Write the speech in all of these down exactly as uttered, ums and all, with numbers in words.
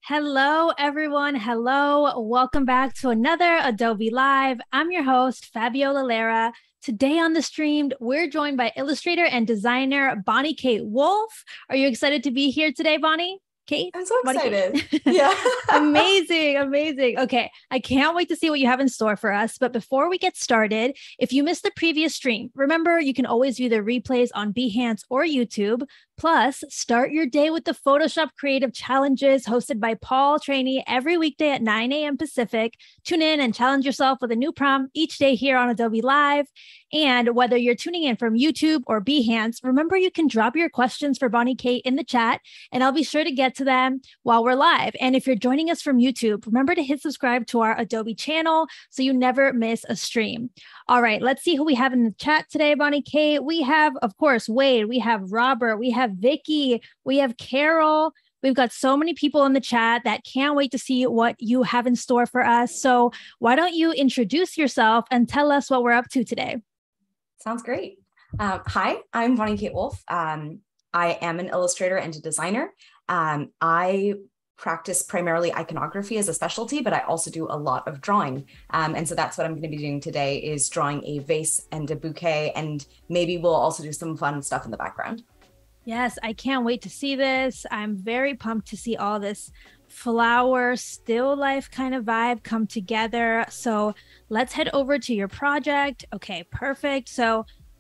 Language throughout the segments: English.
Hello, everyone. Hello. Welcome back to another Adobe Live. I'm your host, Fabiola Lara. Today on the stream, we're joined by illustrator and designer Bonnie Kate Wolf. Are you excited to be here today, Bonnie? Kate? I'm so Bonnie excited. Kate? Yeah. Amazing, amazing. Okay, I can't wait to see what you have in store for us. But before we get started, if you missed the previous stream, remember you can always view the replays on Behance or YouTube. Plus, start your day with the Photoshop Creative Challenges hosted by Paul Trainee every weekday at nine a.m. Pacific. Tune in and challenge yourself with a new prompt each day here on Adobe Live. And whether you're tuning in from YouTube or Behance, remember you can drop your questions for Bonnie Kate in the chat, and I'll be sure to get to them while we're live. And if you're joining us from YouTube, remember to hit subscribe to our Adobe channel so you never miss a stream. All right, let's see who we have in the chat today, Bonnie Kate. We have, of course, Wade. We have Robert. We have Vicky. We have Carol. We've got so many people in the chat that can't wait to see what you have in store for us. So why don't you introduce yourself and tell us what we're up to today? Sounds great. Um, hi, I'm Bonnie Kate Wolf. Um, I am an illustrator and a designer. Um, I practice primarily iconography as a specialty, but I also do a lot of drawing. Um, and so that's what I'm going to be doing today is drawing a vase and a bouquet, and maybe we'll also do some fun stuff in the background. Yes, I can't wait to see this. I'm very pumped to see all this flower, still life kind of vibe come together. So let's head over to your project. Okay, perfect. So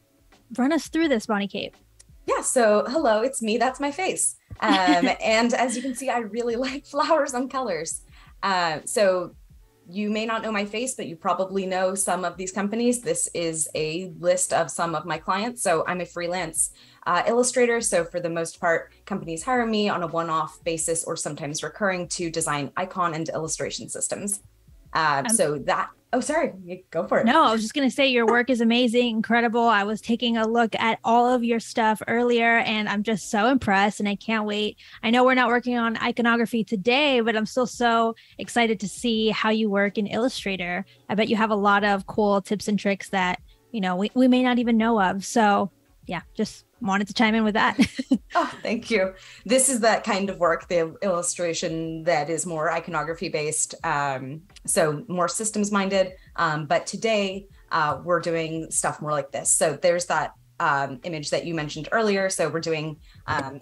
run us through this, Bonnie Kate. Yeah, so hello, it's me. That's my face. Um, and as you can see, I really like flowers and colors. Uh, so you may not know my face, but you probably know some of these companies. This is a list of some of my clients. So I'm a freelance uh, illustrator. So for the most part, companies hire me on a one-off basis or sometimes recurring to design icon and illustration systems. Uh, um, so that, oh, sorry, go for it. No, I was just going to say your work is amazing, incredible. I was taking a look at all of your stuff earlier and I'm just so impressed and I can't wait. I know we're not working on iconography today, but I'm still so excited to see how you work in Illustrator. I bet you have a lot of cool tips and tricks that, you know, we, we may not even know of. So yeah, just wanted to chime in with that. Oh, thank you. This is that kind of work, the illustration that is more iconography based, um, so more systems minded. Um, but today uh, we're doing stuff more like this. So there's that um, image that you mentioned earlier. So we're doing, um,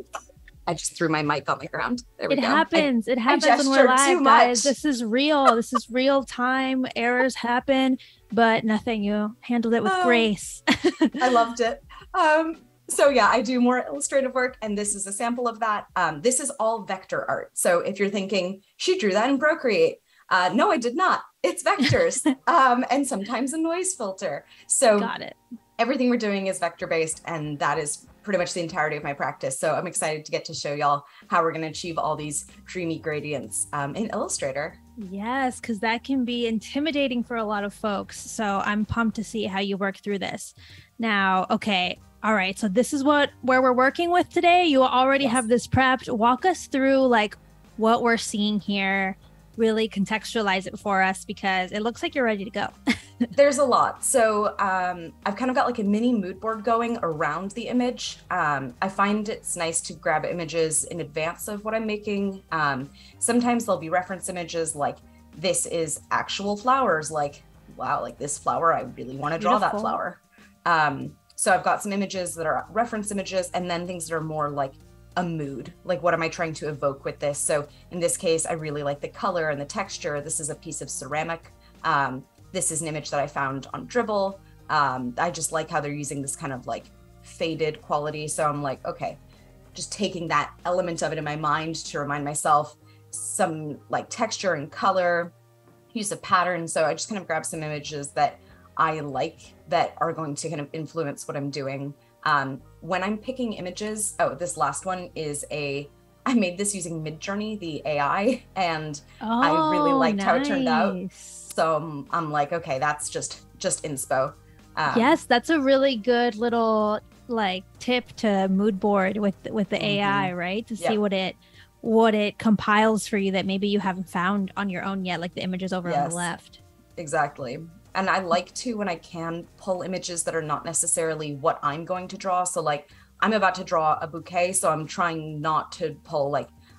I just threw my mic on the ground. There we it go. Happens. I, it happens. It happens when we're live, guys. Much. This is real. This is real time. Errors happen, but nothing. You handled it with oh, grace. I loved it. Um, so yeah, I do more illustrative work, and this is a sample of that. Um, this is all vector art. So if you're thinking, she drew that in Procreate. Uh, no, I did not. It's vectors um, and sometimes a noise filter. So got it. Everything we're doing is vector based, and that is pretty much the entirety of my practice. So I'm excited to get to show y'all how we're going to achieve all these dreamy gradients um, in Illustrator. Yes, because that can be intimidating for a lot of folks. So I'm pumped to see how you work through this. Now, okay. All right. So this is what where we're working with today. You already yes. have this prepped. Walk us through like what we're seeing here. Really contextualize it for us because it looks like you're ready to go. There's a lot. So um, I've kind of got like a mini mood board going around the image. Um, I find it's nice to grab images in advance of what I'm making. Um, sometimes there'll be reference images like this is actual flowers, like, wow, like this flower, I really want to draw Beautiful. that flower. Um, so I've got some images that are reference images and then things that are more like a mood, like what am I trying to evoke with this? So in this case, I really like the color and the texture. This is a piece of ceramic. Um, this is an image that I found on Dribble. Um, I just like how they're using this kind of like faded quality. So I'm like, okay, just taking that element of it in my mind to remind myself some like texture and color, use of pattern. So I just kind of grab some images that I like that are going to kind of influence what I'm doing. Um, when I'm picking images, oh, this last one is a, I made this using Midjourney, the A I, and oh, I really liked nice. how it turned out. So um, I'm like, okay, that's just, just inspo. Um, yes, that's a really good little like tip to mood board with, with the mm-hmm. A I, right? To see yep. what it, what it compiles for you that maybe you haven't found on your own yet, like the images over yes, on the left. Exactly. And I like to, when I can, pull images that are not necessarily what I'm going to draw. So like, I'm about to draw a bouquet, so I'm trying not to pull like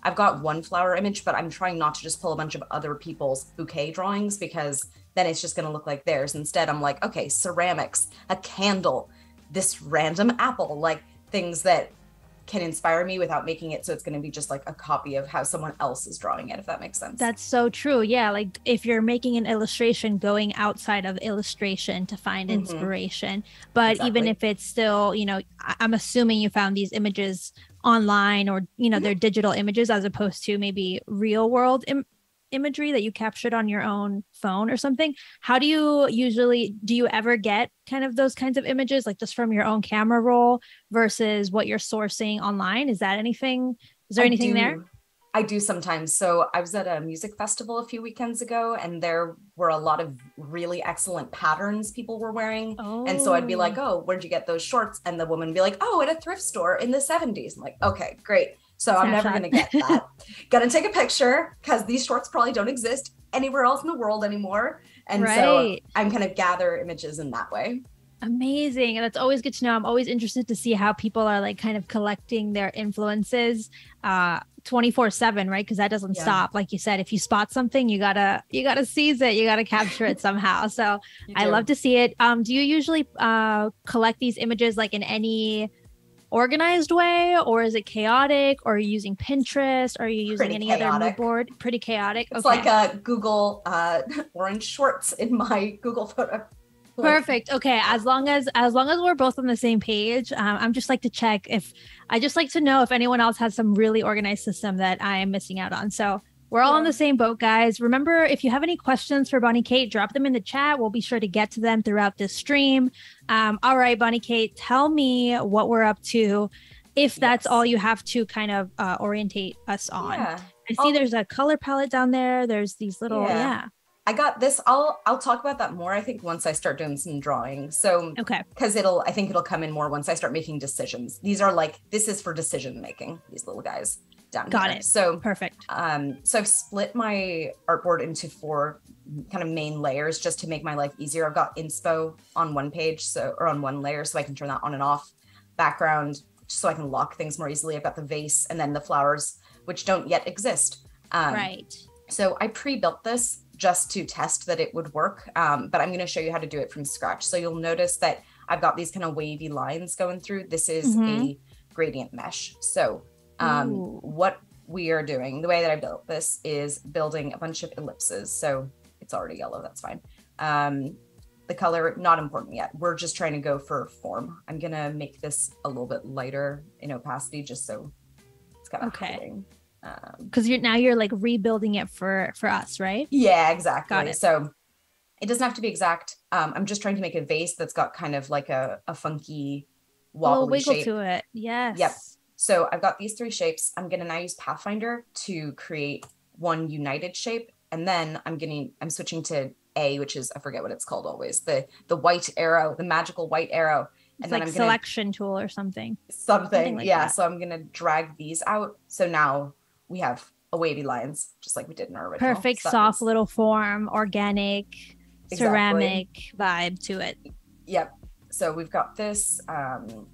I've got one flower image, but I'm trying not to just pull a bunch of other people's bouquet drawings because then it's just going to look like theirs. Instead, I'm like, okay, ceramics, a candle, this random apple, like things that can inspire me without making it so it's going to be just like a copy of how someone else is drawing it, if that makes sense. That's so true. Yeah, like if you're making an illustration, going outside of illustration to find mm-hmm. inspiration. But exactly. even if it's still, you know, I'm assuming you found these images online or, you know, mm-hmm. they're digital images as opposed to maybe real world im- imagery that you captured on your own phone or something. How do you usually, do you ever get kind of those kinds of images, like just from your own camera roll versus what you're sourcing online? Is that anything, is there I anything do, there? I do sometimes. So I was at a music festival a few weekends ago and there were a lot of really excellent patterns people were wearing. Oh. And so I'd be like, oh, where'd you get those shorts? And the woman would be like, oh, at a thrift store in the seventies. I'm like, okay, great. So Snapchat. I'm never going to get that. Gonna take a picture because these shorts probably don't exist anywhere else in the world anymore. And right. so I'm kind of gather images in that way. Amazing. And that's always good to know. I'm always interested to see how people are like kind of collecting their influences uh, twenty-four seven, right? Because that doesn't yeah. stop. Like you said, if you spot something, you gotta, you gotta seize it. You gotta capture it somehow. So I love to see it. Um, do you usually uh, collect these images like in any organized way, or is it chaotic, or are you using Pinterest? Or are you using Pretty any chaotic. other mood board? Pretty chaotic. It's okay. like a Google uh, orange shorts in my Google photo. Perfect. Okay. As long as, as long as we're both on the same page, um, I'm just like to check if I just like to know if anyone else has some really organized system that I am missing out on. So we're all yeah. on the same boat, guys. Remember, if you have any questions for Bonnie Kate, drop them in the chat. We'll be sure to get to them throughout this stream. Um, all right, Bonnie Kate, tell me what we're up to, if that's yes. all you have to kind of uh, orientate us on. Yeah. I see I'll... there's a color palette down there. There's these little, yeah. yeah. I got this. I'll I'll talk about that more, I think, once I start doing some drawing. So, okay. Because it'll, I think it'll come in more once I start making decisions. These are like, this is for decision making, these little guys down got here. it. So perfect. Um, so I've split my artboard into four kind of main layers just to make my life easier. I've got inspo on one page, so or on one layer, so I can turn that on and off. Background, so I can lock things more easily. I've got the vase and then the flowers, which don't yet exist. Um, right. So I pre-built this just to test that it would work. Um, but I'm going to show you how to do it from scratch. So you'll notice that I've got these kind of wavy lines going through. This is mm-hmm. a gradient mesh. So um, what we are doing, the way that I built this is building a bunch of ellipses. So it's already yellow, that's fine. Um, the color, not important yet. We're just trying to go for form. I'm going to make this a little bit lighter in opacity just so it's kind of okay. hiding. Because um, you're now you're like rebuilding it for for us, right? Yeah, exactly. Got it. So it doesn't have to be exact. Um, I'm just trying to make a vase that's got kind of like a, a funky wobbly a wiggle shape to it. Yes. Yep. So I've got these three shapes. I'm going to now use Pathfinder to create one united shape, and then I'm getting I'm switching to A, which is I forget what it's called always the the white arrow, the magical white arrow. It's and like then I'm selection gonna, tool or something. Something, something like yeah. that. So I'm going to drag these out. So now we have a wavy lines, just like we did in our original. Perfect, so soft was... little form, organic, exactly. ceramic vibe to it. Yep. So we've got this. Um,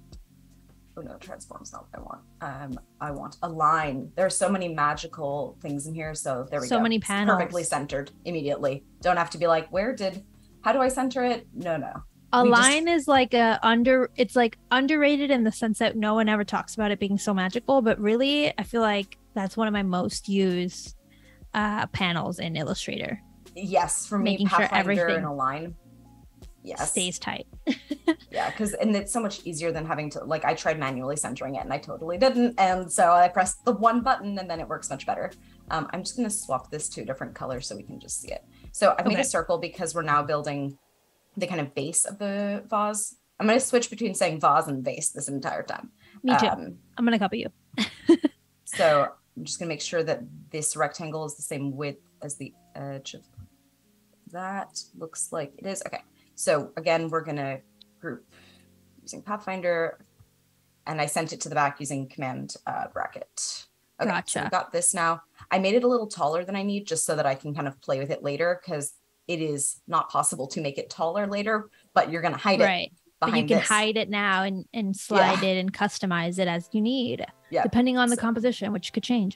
oh no, transform's not what I want. Um, I want a line. There's so many magical things in here. So there we so go. So many panels. It's perfectly centered immediately. Don't have to be like, where did, how do I center it? No, no. A we line just... is like a under, it's like underrated in the sense that no one ever talks about it being so magical, but really I feel like that's one of my most used uh, panels in Illustrator. Yes, for me, making sure everything in a line. Yes, stays tight. Yeah, because and it's so much easier than having to like. I tried manually centering it and I totally didn't, and so I pressed the one button and then it works much better. Um, I'm just going to swap this to a different color so we can just see it. So I've okay. made a circle because we're now building the kind of base of the vase. I'm going to switch between saying vase and vase this entire time. Me too. Um, I'm going to copy you. So I'm just going to make sure that this rectangle is the same width as the edge of that. Looks like it is. Okay. So again, we're going to group using Pathfinder, and I sent it to the back using command uh, bracket. Okay, gotcha. So we got this now. I made it a little taller than I need just so that I can kind of play with it later, because it is not possible to make it taller later, but you're going to hide right. it behind But you can this. hide it now and, and slide yeah. it and customize it as you need, yeah. depending on the so. composition, which could change.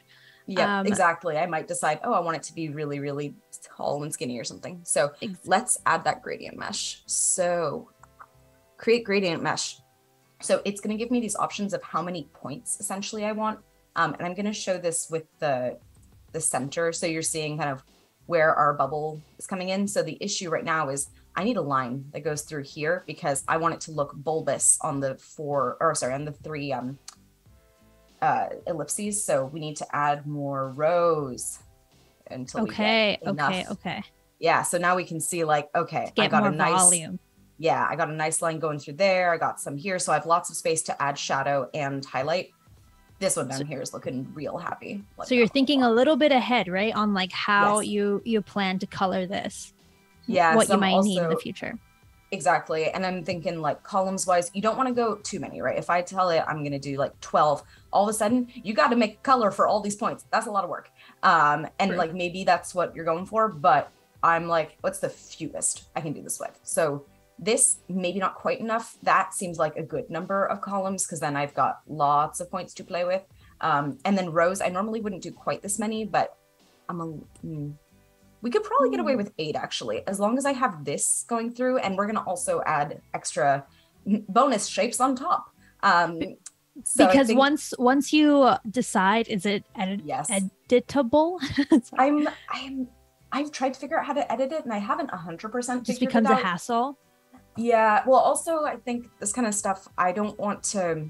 Yeah, Um, exactly. I might decide, oh, I want it to be really, really tall and skinny or something. So ex- let's add that gradient mesh. So create gradient mesh. So it's going to give me these options of how many points essentially I want. Um, and I'm going to show this with the, the center. So you're seeing kind of where our bubble is coming in. So the issue right now is I need a line that goes through here because I want it to look bulbous on the four, or sorry, on the three um, uh, ellipses. So we need to add more rows until okay, we get enough. okay, okay. Yeah, so now we can see like, okay, Get I got more a nice volume. Yeah, I got a nice line going through there. I got some here. So I have lots of space to add shadow and highlight. This one down so, here is looking real happy. Like so you're thinking a little bit ahead, right? On like how yes. you you plan to color this. Yeah. What so you might also, need in the future. Exactly. And I'm thinking like columns wise, you don't want to go too many, right? If I tell it I'm going to do like twelve, all of a sudden you got to make color for all these points. That's a lot of work. Um, and True. Like maybe that's what you're going for, but I'm like, what's the fewest I can do this with? So this maybe not quite enough. That seems like a good number of columns because then I've got lots of points to play with. Um, and then rows, I normally wouldn't do quite this many, but I'm a, mm, we could probably get away with eight actually, as long as I have this going through, and we're going to also add extra bonus shapes on top. Um, so because think, once once you decide, is it edit, yes. editable? I'm I'm I've tried to figure out how to edit it, and I haven't one hundred percent just becomes a hassle. Yeah, well, also I think this kind of stuff, I don't want to,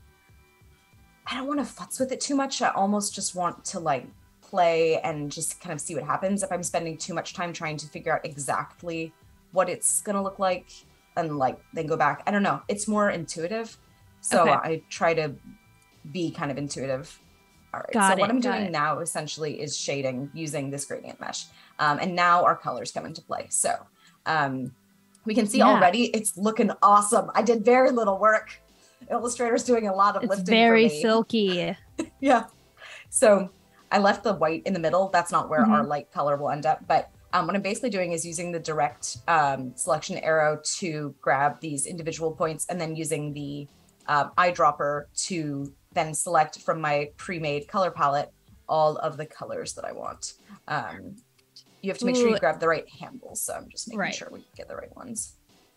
I don't want to futz with it too much. I almost just want to like play and just kind of see what happens. If I'm spending too much time trying to figure out exactly what it's going to look like and like then go back, I don't know. It's more intuitive. So okay. I try to be kind of intuitive. All right. Got so it, what I'm got doing it. now essentially is shading using this gradient mesh. Um, and now our colors come into play. So, um, we can see yeah. already it's looking awesome. I did very little work. Illustrator's doing a lot of it's lifting very for me. silky. Yeah. So I left the white in the middle. That's not where mm-hmm. our light color will end up. But um, what I'm basically doing is using the direct um, selection arrow to grab these individual points and then using the um, eyedropper to then select from my pre-made color palette all of the colors that I want. Um, You have to make Ooh. sure you grab the right handles. So I'm just making right. sure we get the right ones.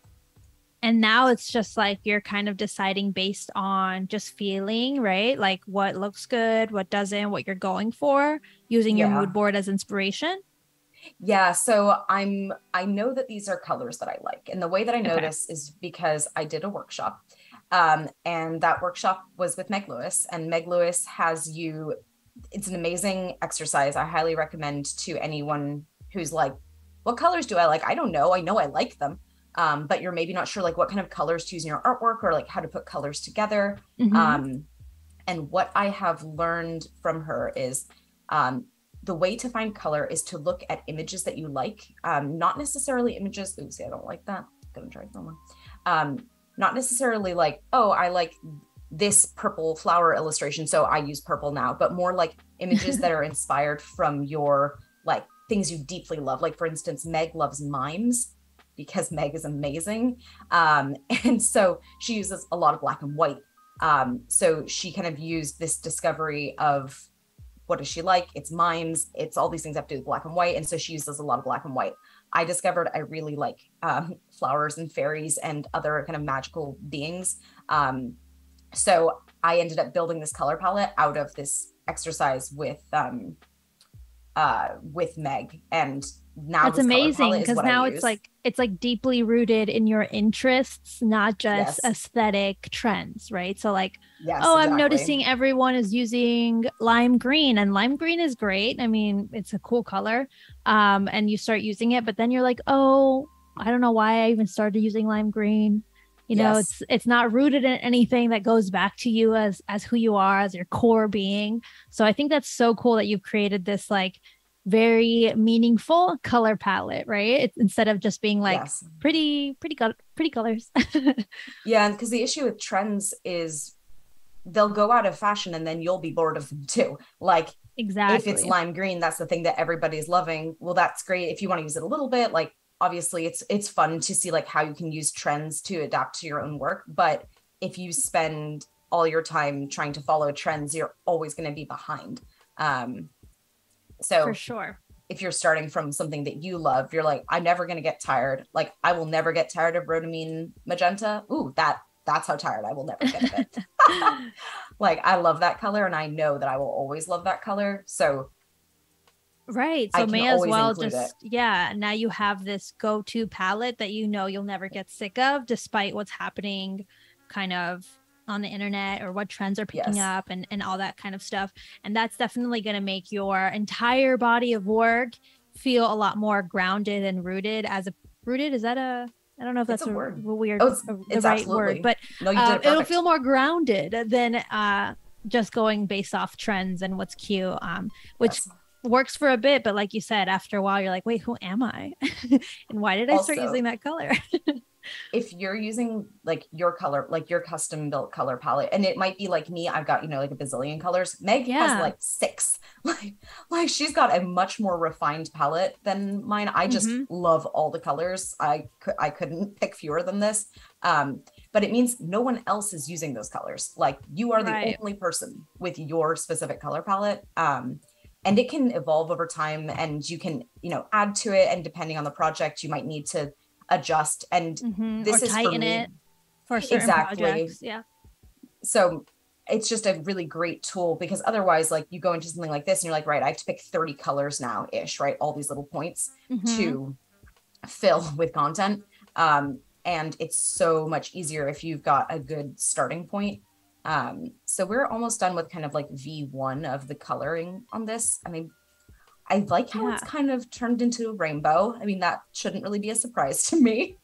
And now it's just like you're kind of deciding based on just feeling, right? Like what looks good, what doesn't, what you're going for, using yeah. your mood board as inspiration. Yeah. So I'm, I know that these are colors that I like. And the way that I know okay. this is because I did a workshop. Um, and that workshop was with Meg Lewis, and Meg Lewis has you, it's an amazing exercise. I highly recommend to anyone who's like, what colors do I like? I don't know. I know I like them. Um, but you're maybe not sure like what kind of colors to use in your artwork or like how to put colors together. Mm-hmm. Um, and what I have learned from her is um, the way to find color is to look at images that you like, um, not necessarily images. Ooh, see, I don't like that. Gonna try one more. Um, not necessarily like, oh, I like this purple flower illustration, so I use purple now, but more like images that are inspired from your like things you deeply love. Like for instance, Meg loves mimes because Meg is amazing. Um, and so she uses a lot of black and white. Um, so she kind of used this discovery of what does she like? It's mimes. It's all these things have to do with black and white. And so she uses a lot of black and white. I discovered I really like um, flowers and fairies and other kind of magical beings. Um, so I ended up building this color palette out of this exercise with um, uh, with Meg, and now that's amazing because now it's like it's like deeply rooted in your interests, not just yes. aesthetic trends, right? So like, yes, oh, exactly. I'm noticing everyone is using lime green, and lime green is great. I mean, it's a cool color, um, and you start using it, but then you're like, oh, I don't know why I even started using lime green. You know, yes. it's it's not rooted in anything that goes back to you as as who you are, as your core being. So I think that's so cool that you've created this like very meaningful color palette, right? It's, instead of just being like yes. pretty, pretty, pretty colors. Yeah, because the issue with trends is they'll go out of fashion and then you'll be bored of them too. Like exactly, if it's lime green, that's the thing that everybody's loving. Well, that's great if you want to use it a little bit. Like obviously, it's it's fun to see like how you can use trends to adapt to your own work. But if you spend all your time trying to follow trends, you're always going to be behind. Um, so for sure. If you're starting from something that you love, you're like, I'm never going to get tired. Like I will never get tired of rhodamine magenta. Ooh, that that's how tired I will never get of it. Like I love that color and I know that I will always love that color. So right. So may as well just, it. yeah. Now you have this go-to palette that you know you'll never get sick of, despite what's happening kind of on the internet or what trends are picking yes. up and, and all that kind of stuff. And that's definitely going to make your entire body of work feel a lot more grounded and rooted as a rooted. Is that a, I don't know if that's a, a word. weird, oh, it's, a, the it's right absolutely. word, but no, you uh, did it it'll feel more grounded than uh, just going based off trends and what's cute, um, which yes. works for a bit. But like you said, after a while, you're like, wait, who am I? And why did I also, start using that color? If you're using like your color, like your custom built color palette, and it might be like me, I've got, you know, like a bazillion colors. Meg yeah. has like six, like, like she's got a much more refined palette than mine. I just mm-hmm. love all the colors. I could, I couldn't pick fewer than this. Um, but it means no one else is using those colors. Like you are the right. only person with your specific color palette. Um, and it can evolve over time and you can, you know, add to it. And depending on the project, you might need to adjust and mm-hmm. this or is tighten for me. it for certain exactly projects. Yeah. So it's just a really great tool because otherwise like you go into something like this and you're like, right, I have to pick thirty colors now ish, right? All these little points mm-hmm. to fill with content. Um, and it's so much easier if you've got a good starting point. Um, so we're almost done with kind of like V one of the coloring on this. I mean, I like how yeah. it's kind of turned into a rainbow. I mean, that shouldn't really be a surprise to me.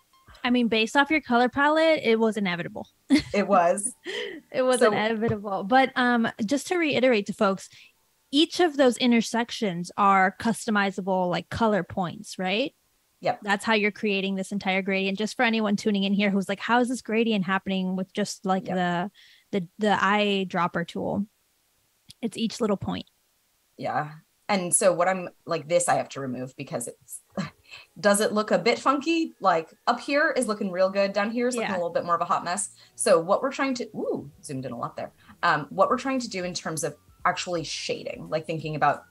I mean, based off your color palette, it was inevitable. It was. It was so, inevitable. But um, just to reiterate to folks, each of those intersections are customizable like color points, right? Yep. That's how you're creating this entire gradient. Just for anyone tuning in here who's like, how is this gradient happening with just like yep. the, the, the eyedropper tool? It's each little point. Yeah. And so what I'm like this, I have to remove because it's, does it look a bit funky? Like up here is looking real good. Down here is looking yeah. a little bit more of a hot mess. So what we're trying to, ooh, zoomed in a lot there. Um, what we're trying to do in terms of actually shading, like thinking about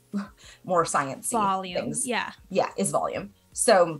more sciencey volume. things. Yeah. Yeah. Is volume. So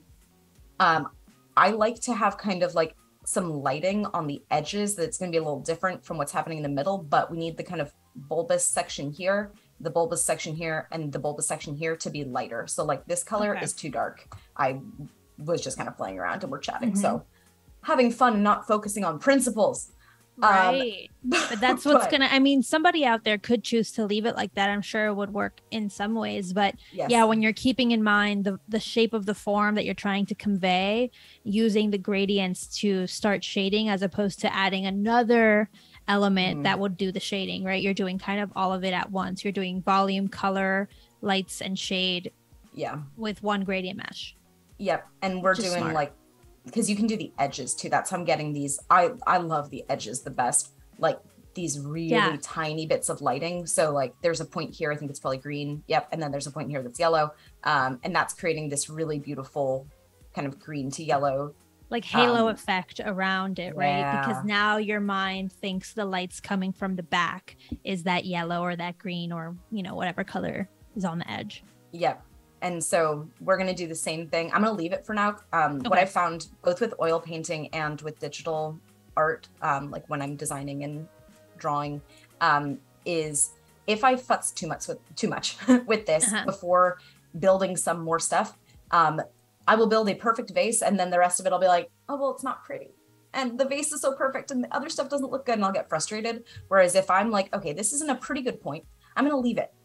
um, I like to have kind of like some lighting on the edges that's going to be a little different from what's happening in the middle, but we need the kind of bulbous section here, the bulbous section here, and the bulbous section here to be lighter. So like this color okay. is too dark. I was just kind of playing around and we're chatting. Mm-hmm. So having fun, not focusing on principles. Right. Um, but that's what's but, gonna, I mean, somebody out there could choose to leave it like that. I'm sure it would work in some ways, but yes. yeah, when you're keeping in mind the, the shape of the form that you're trying to convey, using the gradients to start shading as opposed to adding another element mm. that would do the shading, right? You're doing kind of all of it at once. You're doing volume, color, lights, and shade. Yeah. With one gradient mesh. Yep. And we're doing smart. like, because you can do the edges too. That's how I'm getting these. I, I love the edges the best, like these really yeah. tiny bits of lighting. So like there's a point here, I think it's probably green. Yep. And then there's a point here that's yellow. Um, and that's creating this really beautiful kind of green to yellow. Like halo um, effect around it, yeah. right? Because now your mind thinks the light's coming from the back is that yellow or that green or, you know, whatever color is on the edge. Yep. And so we're going to do the same thing. I'm going to leave it for now. Um, okay. What I found both with oil painting and with digital art, um, like when I'm designing and drawing, um, is if I futz too much with too much with this uh-huh. before building some more stuff, um, I will build a perfect vase. And then the rest of it, I'll be like, oh, well, it's not pretty. And the vase is so perfect and the other stuff doesn't look good and I'll get frustrated. Whereas if I'm like, okay, this isn't a pretty good point, I'm going to leave it.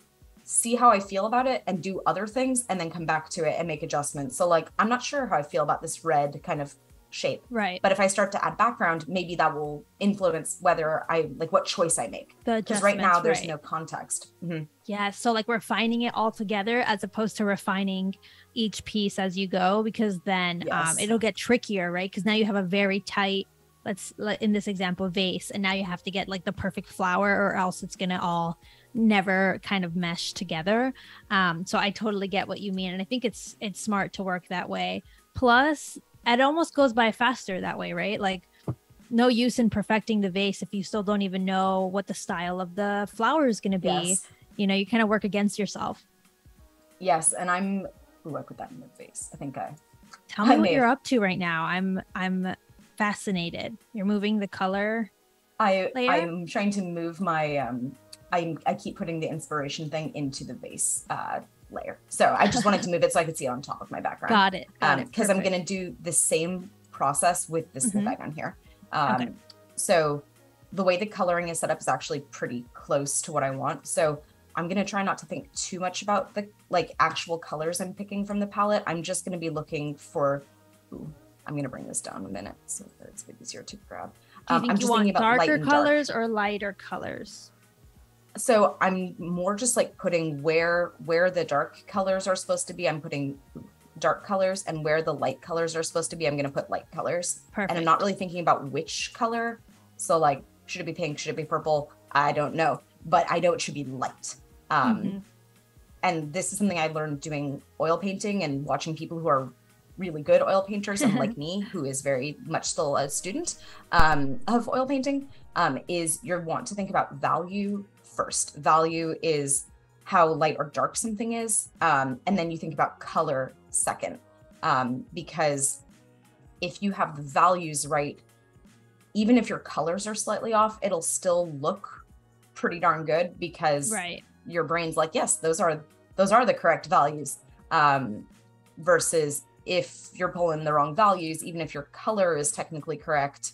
See how I feel about it and do other things and then come back to it and make adjustments. So like, I'm not sure how I feel about this red kind of shape. Right. But if I start to add background, maybe that will influence whether I like what choice I make. Because right now there's right. no context. Mm-hmm. Yeah. So like refining it all together as opposed to refining each piece as you go, because then yes. um, it'll get trickier, right? Because now you have a very tight, let's in this example, vase, and now you have to get like the perfect flower or else it's going to all never kind of mesh together. Um, so I totally get what you mean. And I think it's, it's smart to work that way. Plus it almost goes by faster that way, right? Like no use in perfecting the vase if you still don't even know what the style of the flower is going to be. Yes. You know, you kind of work against yourself. Yes. And I'm, ooh, I put that in the vase. I think I, Tell me I what you're have, up to right now. I'm, I'm fascinated. You're moving the color I, layer? I'm trying to move my, um, I, I keep putting the inspiration thing into the vase uh, layer. So I just wanted to move it so I could see it on top of my background. Got it. Got um, it. Because I'm going to do the same process with this Mm-hmm. little background here. Um, Okay. So the way the coloring is set up is actually pretty close to what I want. So I'm going to try not to think too much about the like actual colors I'm picking from the palette. I'm just going to be looking for, ooh, I'm going to bring this down a minute so that it's a bit easier to grab. Do you Um, think I'm you just want thinking about light darker and dark. colors or lighter colors? So I'm more just like putting where where the dark colors are supposed to be. I'm putting dark colors, and where the light colors are supposed to be, I'm going to put light colors. Perfect. And I'm not really thinking about which color. So like, should it be pink? Should it be purple? I don't know, but I know it should be light. Um, Mm-hmm. And this is something I learned doing oil painting and watching people who are really good oil painters, and like me, who is very much still a student um, of oil painting, um, is you want to think about value first. Value is how light or dark something is, um, and then you think about color second, um, because if you have the values right, even if your colors are slightly off, it'll still look pretty darn good, because Right. your brain's like, yes, those are those are the correct values. Um, versus if you're pulling the wrong values, even if your color is technically correct,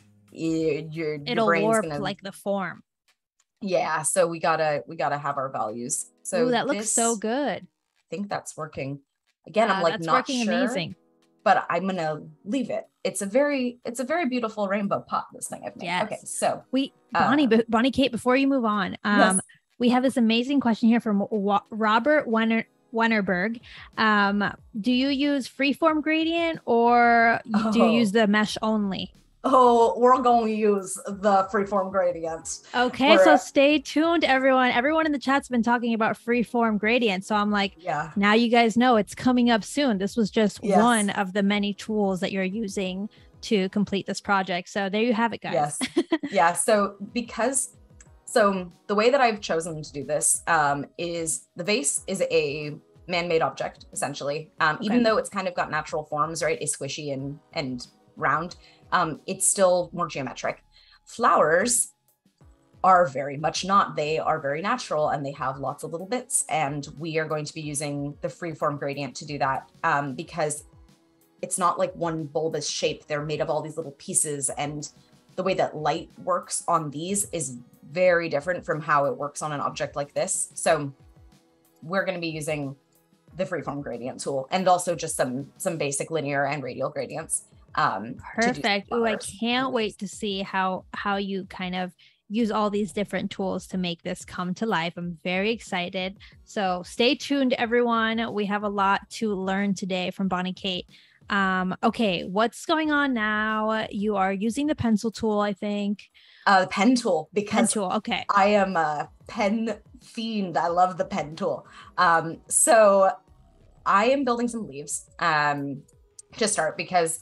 it, your It'll your brain's warp gonna like the form. yeah. So we gotta we gotta have our values. So Ooh, that looks this, so good. I think that's working. Again, I'm Uh, like that's not working sure, amazing. but I'm gonna leave it. It's a very it's a very beautiful rainbow pot, this thing I've made. Yes. Okay, so We Bonnie, uh, B- Bonnie Kate, before you move on, um, yes. we have this amazing question here from Wa- Robert Wenner- Wennerberg. Um, do you use Freeform Gradient, or you- do you use Oh. the mesh only? Oh, we're going to use the Freeform Gradient. Okay, We're- so stay tuned, everyone. Everyone in the chat's been talking about Freeform Gradient. So I'm like, Yeah. now you guys know it's coming up soon. This was just Yes. one of the many tools that you're using to complete this project. So there you have it, guys. Yes. Yeah. So because, so the way that I've chosen to do this um, is the vase is a man-made object, essentially. Um, Okay. Even though it's kind of got natural forms, right? It's squishy and, and round. Um, it's still more geometric. Flowers are very much not. They are very natural, and they have lots of little bits. And we are going to be using the Freeform Gradient to do that, um, because it's not like one bulbous shape. They're made of all these little pieces, and the way that light works on these is very different from how it works on an object like this. So we're going to be using the Freeform Gradient tool, and also just some some basic linear and radial gradients. Um, Perfect. Oh, I can't wait to see how how you kind of use all these different tools to make this come to life. I'm very excited. So stay tuned, everyone. We have a lot to learn today from Bonnie Kate. Um, okay, what's going on now? You are using the pencil tool, I think. Uh, the pen tool, because pen tool. Okay. I am a pen fiend. I love the pen tool. Um, so I am building some leaves um, to start, because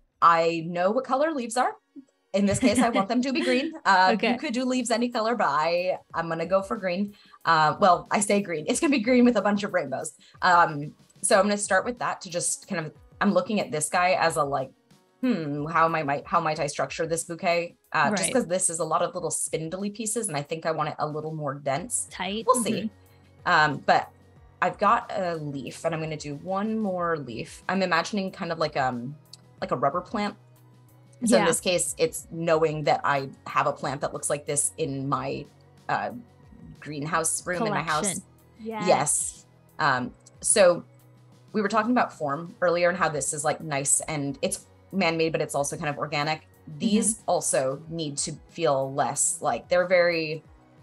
I know what color leaves are. In this case, I want them to be green. Uh, Okay. You could do leaves any color, but I, I'm going to go for green. Uh, well, I say green. It's going to be green with a bunch of rainbows. Um, so I'm going to start with that to just kind of, I'm looking at this guy as a like, hmm, how am I, might, how might I structure this bouquet? Uh, Right. Just because this is a lot of little spindly pieces, and I think I want it a little more dense. Tight. We'll see. Um, but I've got a leaf, and I'm going to do one more leaf. I'm imagining kind of like um like a rubber plant. So Yeah. in this case, it's knowing that I have a plant that looks like this in my uh, greenhouse room Collection. in my house. Yes. Yes. Um, so we were talking about form earlier, and how this is like nice, and it's man-made, but it's also kind of organic. These Mm-hmm. also need to feel less like they're very,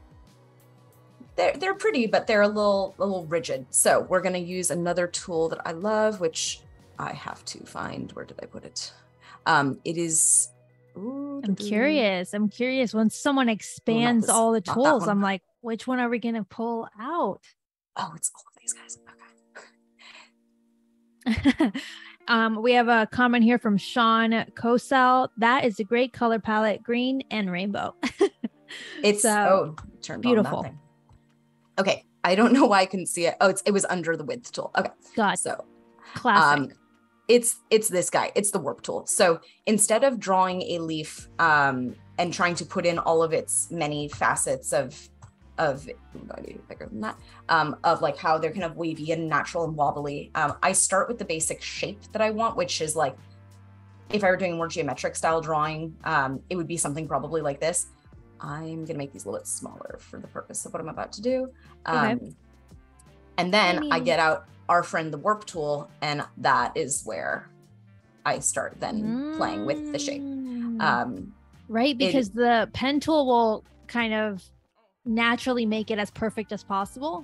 they're, they're pretty, but they're a little, a little rigid. So we're going to use another tool that I love, which I have to find. Where did I put it? Um, it is, ooh, I'm curious. I'm curious. When someone expands this- all the not that tools, one. I'm like, which one are we going to pull out? Oh, it's all of these guys. Okay. Um, we have a comment here from Sean Cosell. That is a great color palette, green and rainbow. It's so, oh, turned beautiful. on that thing. Okay, I don't know why I couldn't see it. Oh, it's it was under the width tool. Okay, God, so classic. Um, it's it's this guy. It's the warp tool. So instead of drawing a leaf um, and trying to put in all of its many facets of of bigger than that um, of like how they're kind of wavy and natural and wobbly, um, I start with the basic shape that I want, which is like if I were doing more geometric style drawing, um, it would be something probably like this. I'm gonna make these a little bit smaller for the purpose of what I'm about to do. Um, okay. And then Tiny. I get out our friend the warp tool, and that is where I start then mm. playing with the shape. Um, right, because it, the pen tool will kind of naturally make it as perfect as possible.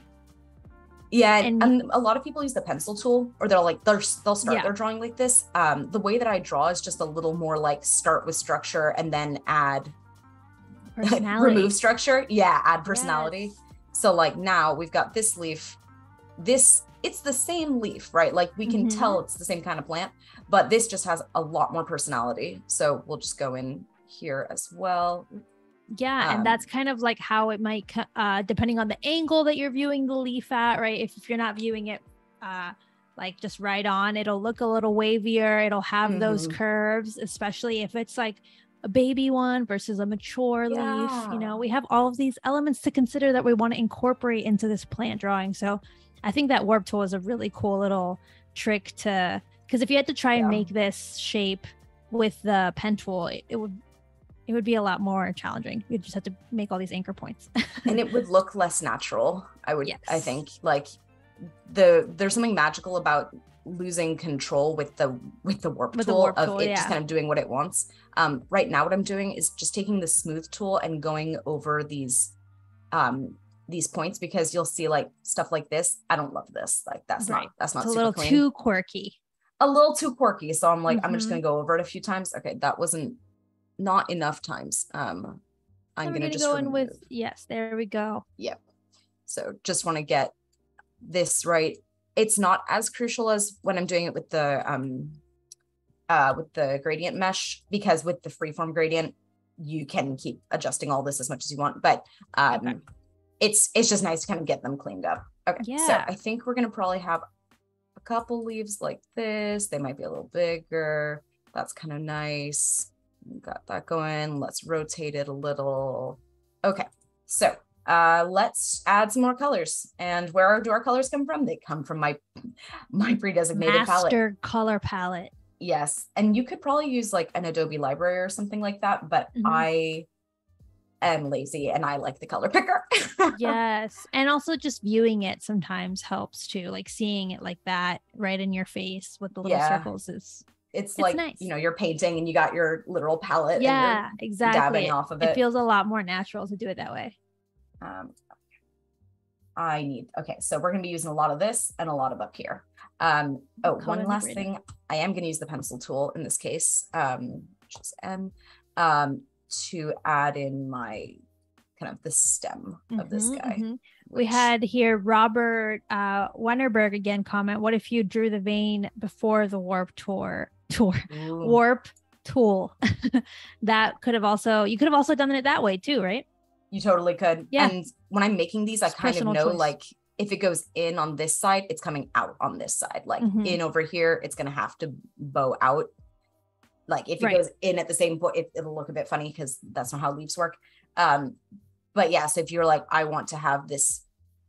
Yeah, and, and a lot of people use the pencil tool, or they'll like they'll, they'll start yeah. their drawing like this. Um, the way that I draw is just a little more like start with structure and then add personality. remove structure. Yeah, add personality. Yes. So like now we've got this leaf. This it's the same leaf, right? Like we can mm-hmm. tell it's the same kind of plant, but this just has a lot more personality. So we'll just go in here as well. Yeah, um, and that's kind of like how it might, uh, depending on the angle that you're viewing the leaf at, right? If, if you're not viewing it uh, like just right on, it'll look a little wavier. It'll have mm-hmm. those curves, especially if it's like a baby one versus a mature yeah. leaf. You know, we have all of these elements to consider that we want to incorporate into this plant drawing. So I think that warp tool is a really cool little trick to, because if you had to try yeah. and make this shape with the pen tool, it, it would it would be a lot more challenging. You'd just have to make all these anchor points. And it would look less natural, I would, yes. I think. Like the there's something magical about losing control with the with the warp with tool the warp of tool, it yeah. just kind of doing what it wants. Um, right now what I'm doing is just taking the smooth tool and going over these um these points, because you'll see like stuff like this. I don't love this. Like that's right. not that's not it's a super little clean. too quirky. A little too quirky. So I'm like, mm-hmm. I'm just gonna go over it a few times. Okay, that wasn't not enough times. Um, I'm, I'm gonna, gonna just go remove. in with yes. There we go. Yep. So just want to get this right. It's not as crucial as when I'm doing it with the um, uh, with the gradient mesh, because with the freeform gradient, you can keep adjusting all this as much as you want. But um, okay. it's it's just nice to kind of get them cleaned up. Okay. Yeah. So I think we're gonna probably have a couple leaves like this. They might be a little bigger. That's kind of nice. Got that going. Let's rotate it a little. Okay, so uh, let's add some more colors. And where do our colors come from? They come from my my pre-designated Master palette. Master color palette. Yes, and you could probably use like an Adobe library or something like that, but mm-hmm. I am lazy and I like the color picker. Yes, and also just viewing it sometimes helps too. Like seeing it like that right in your face with the little yeah. circles is. It's, it's like, nice. You know, you're painting and you got your literal palette. Yeah, and you're exactly. dabbing off of it. It feels a lot more natural to do it that way. Um, I need, okay, so we're going to be using a lot of this and a lot of up here. Um, oh, one last thing. I am going to use the pencil tool in this case, um, which is M, um, to add in my kind of the stem mm-hmm, of this guy. Mm-hmm. We had here Robert uh, Wennerberg again comment, what if you drew the vein before the warp tour? tour Ooh. warp tool? That could have also, you could have also done it that way too, right? You totally could. Yeah. And when I'm making these, I it's kind of know choice. Like if it goes in on this side, it's coming out on this side. Like mm-hmm. in over here, it's going to have to bow out. Like if it right. goes in at the same point, it, it'll look a bit funny because that's not how leaves work. Um, but yeah, so if you're like, I want to have this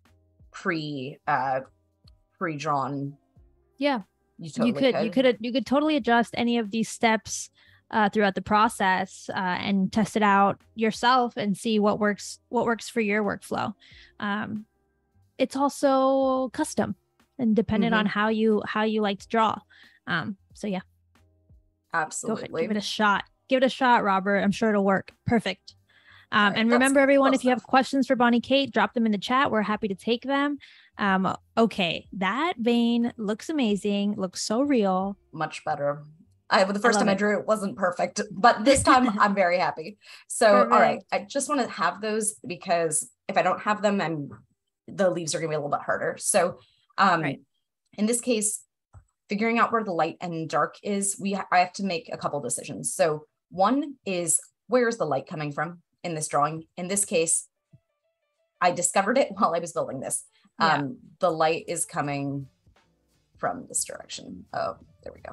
pre uh pre-drawn, yeah, you totally you could, could. you could you could totally adjust any of these steps uh throughout the process uh and test it out yourself and see what works what works for your workflow. Um it's also custom and dependent mm-hmm. on how you how you like to draw. Um so yeah, absolutely. Go ahead, give it a shot give it a shot Robert. I'm sure it'll work perfect. Um, right, and remember, everyone, if you have questions for Bonnie Kate, drop them in the chat. We're happy to take them. Um, okay, that vein looks amazing. Looks so real. Much better. I the first I time it. I drew it wasn't perfect, but this time I'm very happy. So, perfect. All right, I just want to have those because if I don't have them, I'm the leaves are going to be a little bit harder. So, um, right. in this case, figuring out where the light and dark is, we ha- I have to make a couple decisions. So one is, where is the light coming from in this drawing? In this case, I discovered it while I was building this. Yeah. Um, the light is coming from this direction. Oh, there we go.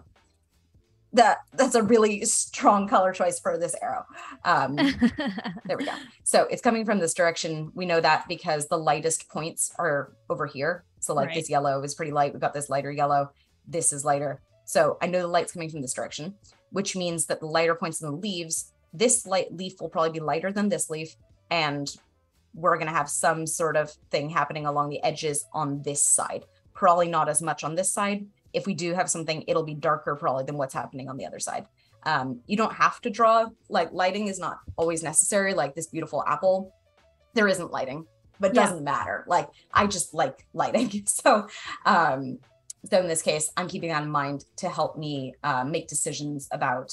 That that's a really strong color choice for this arrow. Um, there we go. So it's coming from this direction. We know that because the lightest points are over here. So like right. This yellow is pretty light. We've got this lighter yellow. This is lighter. So I know the light's coming from this direction, which means that the lighter points in the leaves, this light leaf will probably be lighter than this leaf. And we're going to have some sort of thing happening along the edges on this side. Probably not as much on this side. If we do have something, it'll be darker probably than what's happening on the other side. Um, you don't have to draw, like lighting is not always necessary. Like this beautiful apple, there isn't lighting, but it doesn't yeah. matter. Like I just like lighting. So, um, so in this case, I'm keeping that in mind to help me uh, make decisions about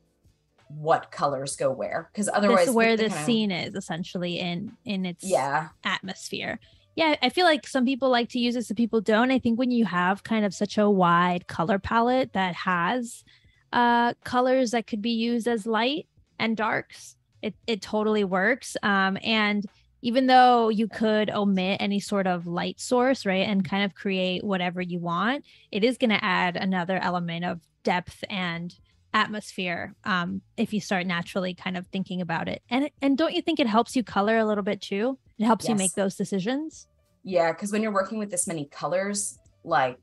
what colors go where. Because otherwise, that's where the kind of, scene is essentially in in its yeah. atmosphere. Yeah, I feel like some people like to use this, some people don't. I think when you have kind of such a wide color palette that has uh, colors that could be used as light and darks, it, it totally works. Um, and even though you could omit any sort of light source, right, and kind of create whatever you want, it is going to add another element of depth and atmosphere um, if you start naturally kind of thinking about it. And, and don't you think it helps you color a little bit too? It helps yes. you make those decisions. Yeah, because when you're working with this many colors, like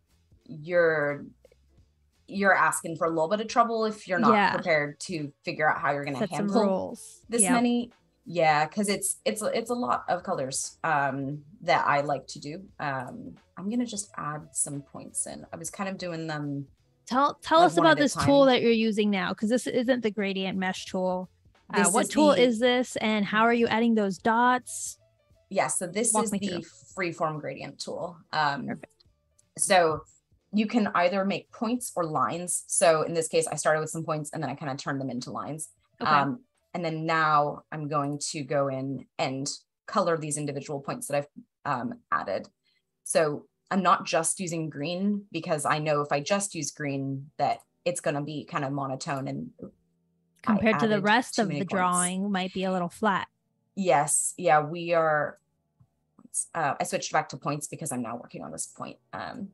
you're you're asking for a little bit of trouble if you're not yeah. prepared to figure out how you're going to handle this yep. many. Yeah, because it's it's it's a lot of colors um, that I like to do. Um, I'm gonna just add some points in. I was kind of doing them. Tell tell like us about this tool that you're using now, because this isn't the gradient mesh tool. Uh, what is tool the, is this, and how are you adding those dots? Yeah, so this Walk is the through. Freeform Gradient tool. Um, Perfect. So you can either make points or lines. So in this case, I started with some points and then I kind of turned them into lines. Okay. Um, and then now I'm going to go in and color these individual points that I've um, added. So I'm not just using green because I know if I just use green that it's going to be kind of monotone and compared to the rest of the points. Drawing might be a little flat. Yes. Yeah, we are. Uh, I switched back to points because I'm now working on this point. Um,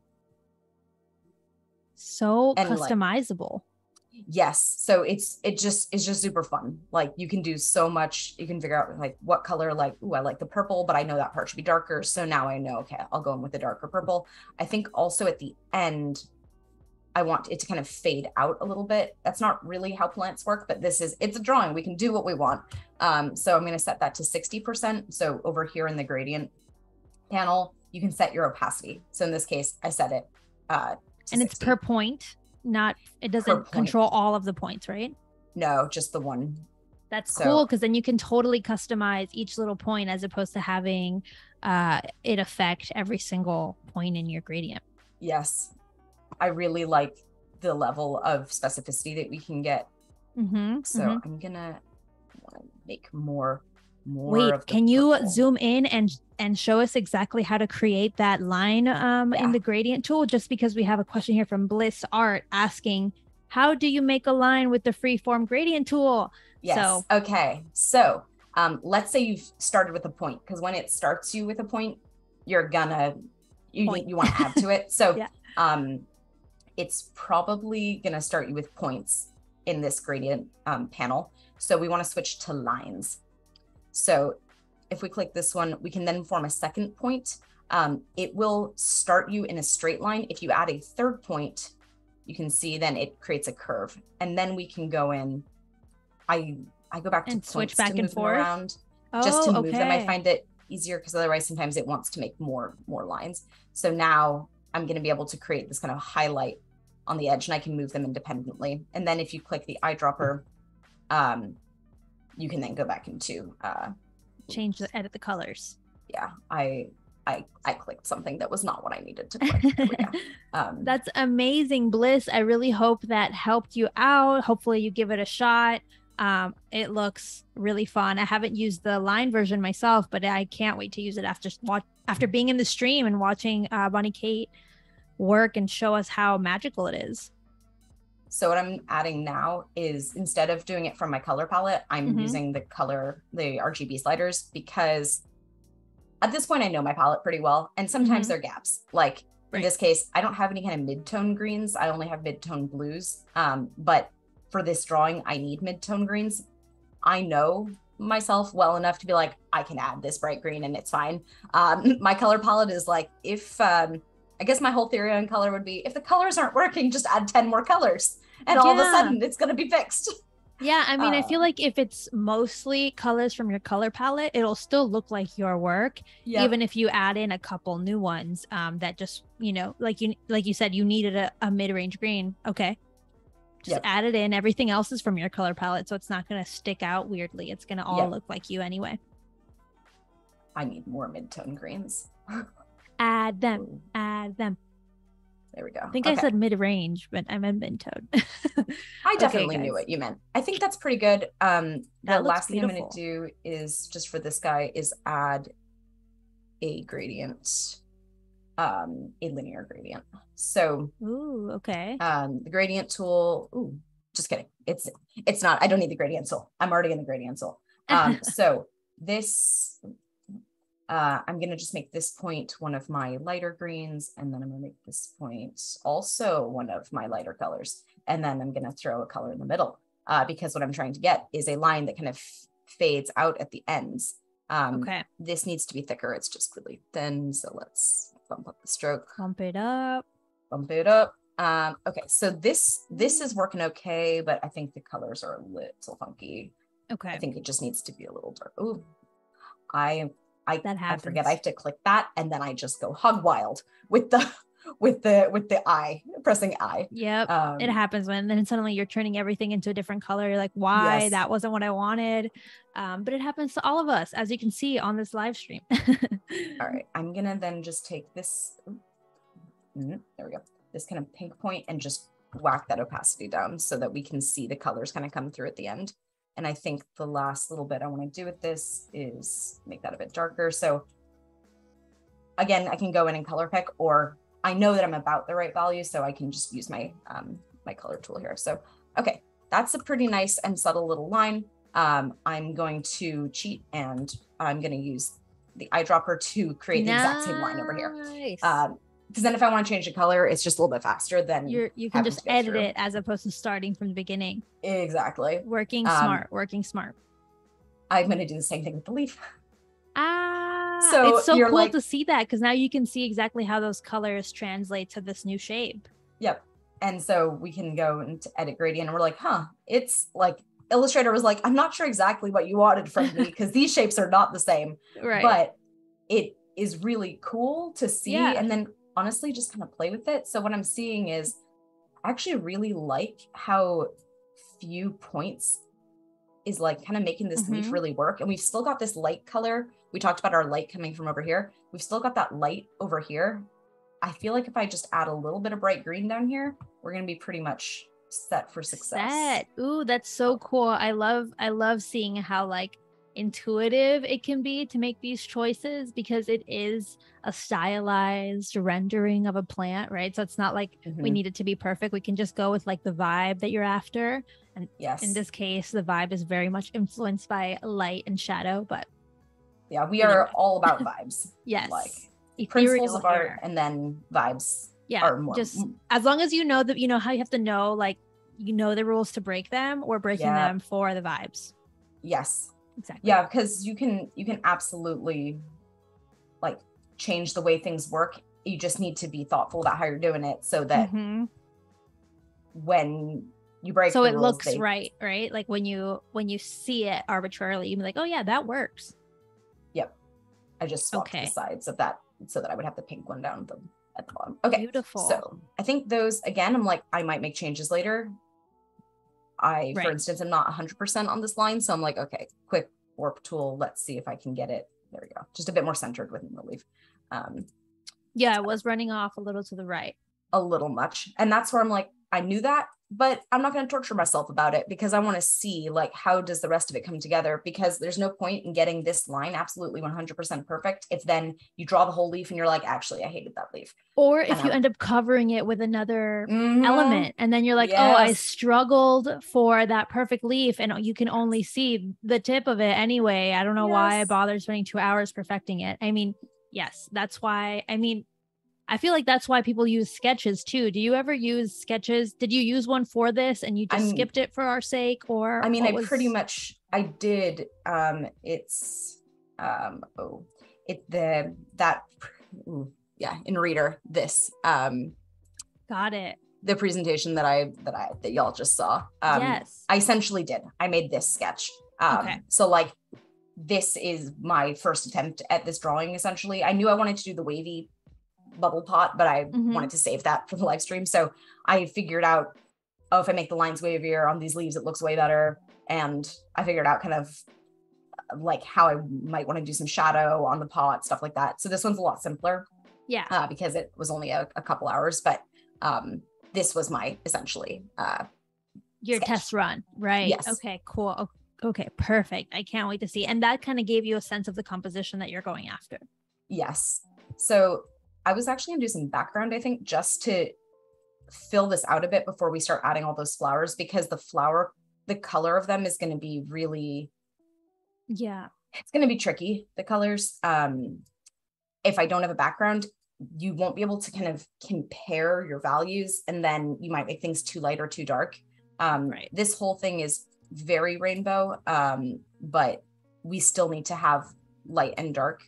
so customizable. Like, yes. So it's, it just, it's just super fun. Like you can do so much. You can figure out like what color, like, ooh, I like the purple, but I know that part should be darker. So now I know, okay, I'll go in with the darker purple. I think also at the end, I want it to kind of fade out a little bit. That's not really how plants work, but this is, it's a drawing. We can do what we want. Um, so I'm going to set that to sixty percent. So over here in the gradient panel, you can set your opacity. So in this case, I set it. Uh, and it's per point, not, it doesn't control all of the points, right? No, just the one. That's so cool. Cause then you can totally customize each little point as opposed to having uh, it affect every single point in your gradient. Yes. I really like the level of specificity that we can get. Mm-hmm, so mm-hmm. I'm gonna wanna make more, more. Wait, of the can you purple. zoom in and and show us exactly how to create that line um, yeah. in the gradient tool? Just because we have a question here from Bliss Art asking, how do you make a line with the Freeform Gradient tool? Yes. So, okay. So um, let's say you've started with a point, because when it starts you with a point, you're gonna you point. you want to add to it. So. yeah. um, it's probably going to start you with points in this gradient um, panel. So we want to switch to lines. So if we click this one, we can then form a second point. Um, it will start you in a straight line. If you add a third point, you can see then it creates a curve. And then we can go in. I I go back to and points switch back to and move forth them around oh, just to move okay. them. I find it easier because otherwise sometimes it wants to make more more lines. So now I'm going to be able to create this kind of highlight on the edge and I can move them independently. And then if you click the eyedropper, um, you can then go back into uh, change the edit the colors. Yeah, I I I clicked something that was not what I needed to click. There we go. Um, That's amazing, Bliss. I really hope that helped you out. Hopefully you give it a shot. Um, it looks really fun. I haven't used the line version myself, but I can't wait to use it after watch after being in the stream and watching uh, Bonnie Kate work and show us how magical it is. So what I'm adding now is, instead of doing it from my color palette, I'm mm-hmm. using the color, the R G B sliders, because at this point I know my palette pretty well. And sometimes mm-hmm. there are gaps. Like right. in this case, I don't have any kind of mid-tone greens. I only have mid-tone blues. Um, but for this drawing, I need mid-tone greens. I know myself well enough to be like, I can add this bright green and it's fine. Um, my color palette is like, if, um, I guess my whole theory on color would be, if the colors aren't working, just add ten more colors. And all yeah. of a sudden it's going to be fixed. Yeah. I mean, uh, I feel like if it's mostly colors from your color palette, it'll still look like your work. Yep. Even if you add in a couple new ones um, that just, you know, like you, like you said, you needed a, a mid-range green. Okay. Just yep. add it in. Everything else is from your color palette. So it's not going to stick out weirdly. It's going to all yep. look like you anyway. I need more mid-tone greens. Add them. Ooh. Add them. There we go. I think okay. I said mid-range, but I meant mid-tone. I definitely okay, knew what you meant. I think that's pretty good. Um, that the last beautiful. thing I'm going to do is, just for this guy, is add a gradient, um, a linear gradient. So, ooh, okay. Um, the gradient tool. Ooh, just kidding. It's it's not. I don't need the gradient tool. I'm already in the gradient tool. Um, so this. Uh, I'm going to just make this point one of my lighter greens, and then I'm going to make this point also one of my lighter colors. And then I'm going to throw a color in the middle uh, because what I'm trying to get is a line that kind of f- fades out at the ends. Um, okay. This needs to be thicker. It's just really thin. So let's bump up the stroke. Bump it up. Bump it up. Um, okay. So this, this is working okay, but I think the colors are a little funky. Okay. I think it just needs to be a little dark. Ooh, I I, that I forget I have to click that, and then I just go hog wild with the with the with the I, pressing I. Yep. Um, it happens when then suddenly you're turning everything into a different color. You're like, why? Yes. That wasn't what I wanted. Um, but it happens to all of us, as you can see on this live stream. All right. I'm gonna then just take this. Mm-hmm, there we go. This kind of pink point and just whack that opacity down so that we can see the colors kind of come through at the end. And I think the last little bit I want to do with this is make that a bit darker. So again, I can go in and color pick, or I know that I'm about the right value, so I can just use my um, my color tool here. So, okay, that's a pretty nice and subtle little line. Um, I'm going to cheat, and I'm going to use the eyedropper to create the nice. exact same line over here. Um, because then if I want to change the color, it's just a little bit faster than You're, you can just edit through. It as opposed to starting from the beginning. Exactly. Working um, smart, working smart. I'm going to do the same thing with the leaf. Ah, so it's so cool like, to see that, because now you can see exactly how those colors translate to this new shape. Yep. And so we can go into edit gradient, and we're like, huh, it's like Illustrator was like, I'm not sure exactly what you wanted from me because these shapes are not the same. Right. But it is really cool to see. Yeah. And then honestly, just kind of play with it. So what I'm seeing is I actually really like how few points is like kind of making this mm-hmm. leaf really work. And we've still got this light color. We talked about our light coming from over here. We've still got that light over here. I feel like if I just add a little bit of bright green down here, we're going to be pretty much set for success. Set. Ooh, that's so cool. I love, I love seeing how like intuitive it can be to make these choices, because it is a stylized rendering of a plant, right? So it's not like mm-hmm. we need it to be perfect. We can just go with like the vibe that you're after. And yes, in this case, the vibe is very much influenced by light and shadow, but yeah, we are all about vibes. Yes. Like Ethereal principles of art hair. And then vibes. Yeah. Are more, just as long as you know that, you know how you have to know, like, you know, the rules to break them, or breaking yeah. them for the vibes. Yes. Exactly. Yeah, because you can you can absolutely like change the way things work. You just need to be thoughtful about how you're doing it, so that mm-hmm. when you break so the it rules, looks they... right, right? Like when you when you see it arbitrarily, you be like, oh yeah, that works. Yep. I just swapped okay. the sides of that so that I would have the pink one down the, at the bottom. Okay. Beautiful. So I think those, again, I'm like, I might make changes later. I, right. for instance, am not one hundred percent on this line. So I'm like, okay, quick warp tool. Let's see if I can get it. There we go. Just a bit more centered within the leaf. Um, yeah, it was running off a little to the right. A little much. And that's where I'm like, I knew that, but I'm not going to torture myself about it because I want to see like, how does the rest of it come together? Because there's no point in getting this line absolutely one hundred percent perfect if then you draw the whole leaf and you're like, actually, I hated that leaf. Or if and you I'm, end up covering it with another mm-hmm, element and then you're like, yes. oh, I struggled for that perfect leaf and you can only see the tip of it anyway. I don't know yes. why I bothered spending two hours perfecting it. I mean, yes, that's why. I mean, I feel like that's why people use sketches too. Do you ever use sketches? Did you use one for this and you just I'm, skipped it for our sake? Or I mean, I was... pretty much, I did. Um, it's, um, oh, it, the, that, ooh, yeah, in Reader, this. Um, Got it. The presentation that I, that I, that y'all just saw. Um, yes. I essentially did. I made this sketch. Um, okay. So like, this is my first attempt at this drawing, essentially. I knew I wanted to do the wavy bubble pot, but I mm-hmm. wanted to save that for the live stream. So I figured out, oh, if I make the lines wavier on these leaves, it looks way better. And I figured out kind of like how I might want to do some shadow on the pot, stuff like that. So this one's a lot simpler. Yeah. Uh, because it was only a, a couple hours, but um, this was my essentially uh, your sketch. Test run, right? Yes. Okay, cool. Okay, perfect. I can't wait to see. And that kind of gave you a sense of the composition that you're going after. Yes. So I was actually gonna do some background, I think, just to fill this out a bit before we start adding all those flowers, because the flower, the color of them is going to be really, yeah, it's going to be tricky, the colors. Um, if I don't have a background, you won't be able to kind of compare your values, and then you might make things too light or too dark. Um, right. This whole thing is very rainbow, um, but we still need to have light and dark.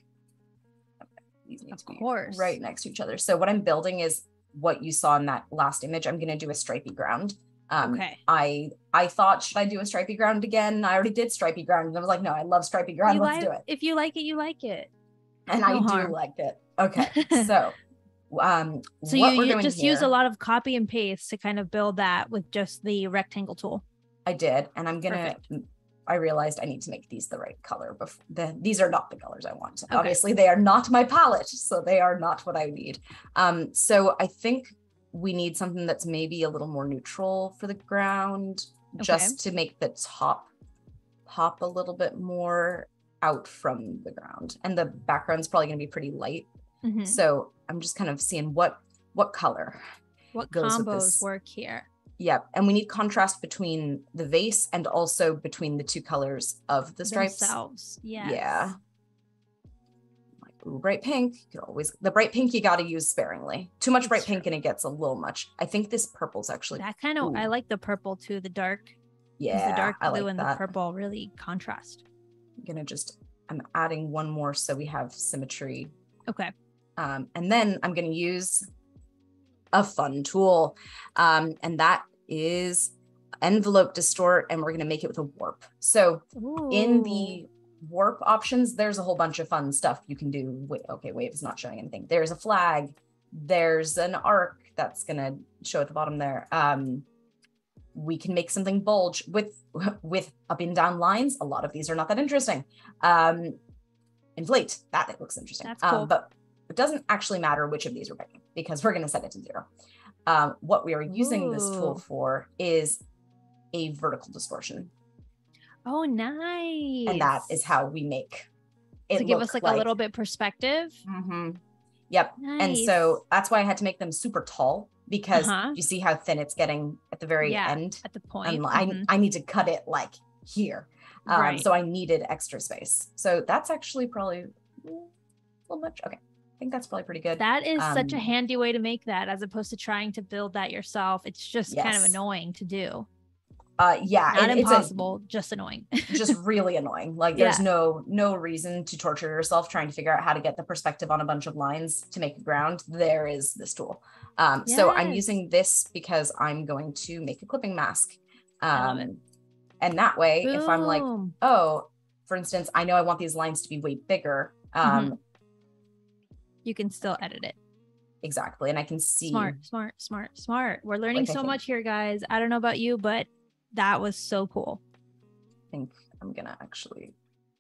These need of to be course. right next to each other. So what I'm building is what you saw in that last image. I'm going to do a stripy ground. Um, okay. I I thought, should I do a stripy ground again? I already did stripy ground, and I was like, no, I love stripy ground. You Let's like, do it. If you like it, you like it. And no I harm. do like it. Okay, so um, so what you, we're you doing just here, use a lot of copy and paste to kind of build that with just the rectangle tool. I did, and I'm gonna. Perfect. I realized I need to make these the right color. Before the these are not the colors I want. Okay. Obviously, they are not my palette, so they are not what I need. Um, so I think we need something that's maybe a little more neutral for the ground, okay. just to make the top pop a little bit more out from the ground. And the background's probably going to be pretty light. Mm-hmm. So I'm just kind of seeing what what color, what combos work here. Yep. And we need contrast between the vase and also between the two colors of the stripes. Themselves. Yes. Yeah. Like, ooh, bright pink. You could always, the bright pink you got to use sparingly. Too much it's bright true. Pink and it gets a little much. I think this purple's actually. That kind of, I like the purple too. The dark. Yeah. The dark blue I like and that. The purple really contrast. I'm going to just, I'm adding one more so we have symmetry. Okay. Um, and then I'm going to use a fun tool, um, and that is envelope distort, and we're going to make it with a warp. So Ooh. In the warp options, there's a whole bunch of fun stuff you can do. Wait, okay, wave is not showing anything. There's a flag, there's an arc that's going to show at the bottom there. Um, we can make something bulge with with up and down lines. A lot of these are not that interesting. Um, inflate, that it looks interesting. That's cool. Um, but it doesn't actually matter which of these we're picking because we're going to set it to zero. Um, what we are using Ooh. This tool for is a vertical distortion. Oh, nice. And that is how we make it to give us like, like a little bit perspective. Mm-hmm. Yep. Nice. And so that's why I had to make them super tall, because uh-huh. you see how thin it's getting at the very yeah, end. At the point. And mm-hmm. I, I need to cut it like here. Um, right. So I needed extra space. So that's actually probably a little much. Okay. I think that's probably pretty good. That is um, such a handy way to make that, as opposed to trying to build that yourself. It's just yes. kind of annoying to do. Uh, yeah, not it, impossible, it's a, just annoying. just really annoying. Like there's yeah. no no reason to torture yourself trying to figure out how to get the perspective on a bunch of lines to make a ground. There is this tool. Um, yes. So I'm using this because I'm going to make a clipping mask. Um, and that way, Boom. If I'm like, oh, for instance, I know I want these lines to be way bigger. Um, mm-hmm. You can still edit it. Exactly. And I can see. Smart, smart, smart, smart. We're learning so much here, guys. I don't know about you, but that was so cool. I think I'm going to actually.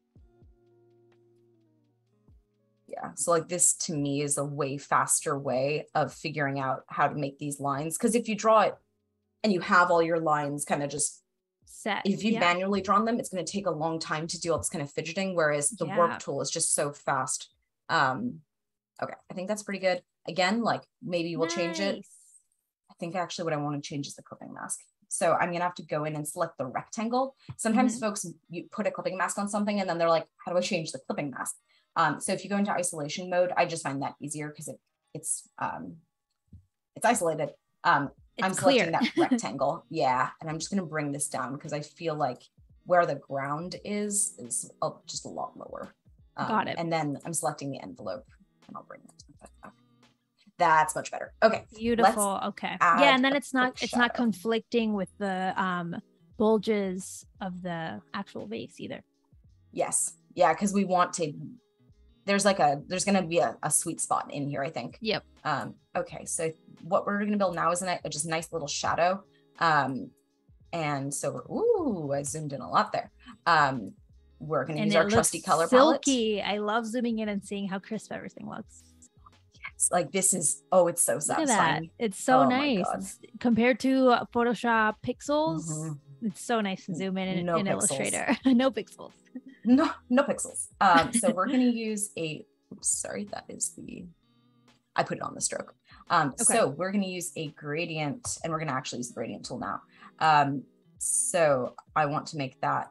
Yeah. So like this to me is a way faster way of figuring out how to make these lines. Because if you draw it and you have all your lines kind of just set. If you've yeah. manually drawn them, it's going to take a long time to do all this kind of fidgeting, whereas the Yeah. warp tool is just so fast. Um, okay, I think that's pretty good. Again, like maybe we'll nice. change it. I think actually what I want to change is the clipping mask. So I'm going to have to go in and select the rectangle. Sometimes mm-hmm. folks, you put a clipping mask on something and then they're like, how do I change the clipping mask? Um, so if you go into isolation mode, I just find that easier because it, it's, um, it's isolated. Um, it's I'm clear. selecting that rectangle. Yeah. And I'm just going to bring this down because I feel like where the ground is, is just a lot lower. Um, Got it. And then I'm selecting the envelope and I'll bring that up. That's much better. Okay. Beautiful. Okay. Yeah. And then it's not, it's not conflicting with the um, bulges of the actual vase either. Yes. Yeah. Cause we want to, there's like a, there's going to be a, a sweet spot in here, I think. Yep. Um, okay. So what we're going to build now is a, just a nice little shadow. Um, and so we're, ooh, I zoomed in a lot there. Um, we're going to use our trusty color palette. Silky. I love zooming in and seeing how crisp everything looks. Yes. Like this is, oh, it's so satisfying. It's so oh nice. It's, compared to Photoshop pixels. Mm-hmm. It's so nice to zoom in in, no in Illustrator. no pixels. No, no pixels. Um, so we're going to use a, oops, sorry, that is the, I put it on the stroke. Um, okay. So we're going to use a gradient and we're going to actually use the gradient tool now. Um, so I want to make that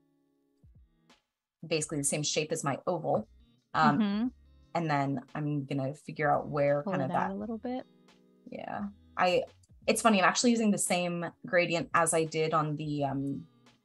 basically the same shape as my oval. Um, mm-hmm. And then I'm going to figure out where Pull kind of that a little bit. Yeah. I, it's funny. I'm actually using the same gradient as I did on the, um,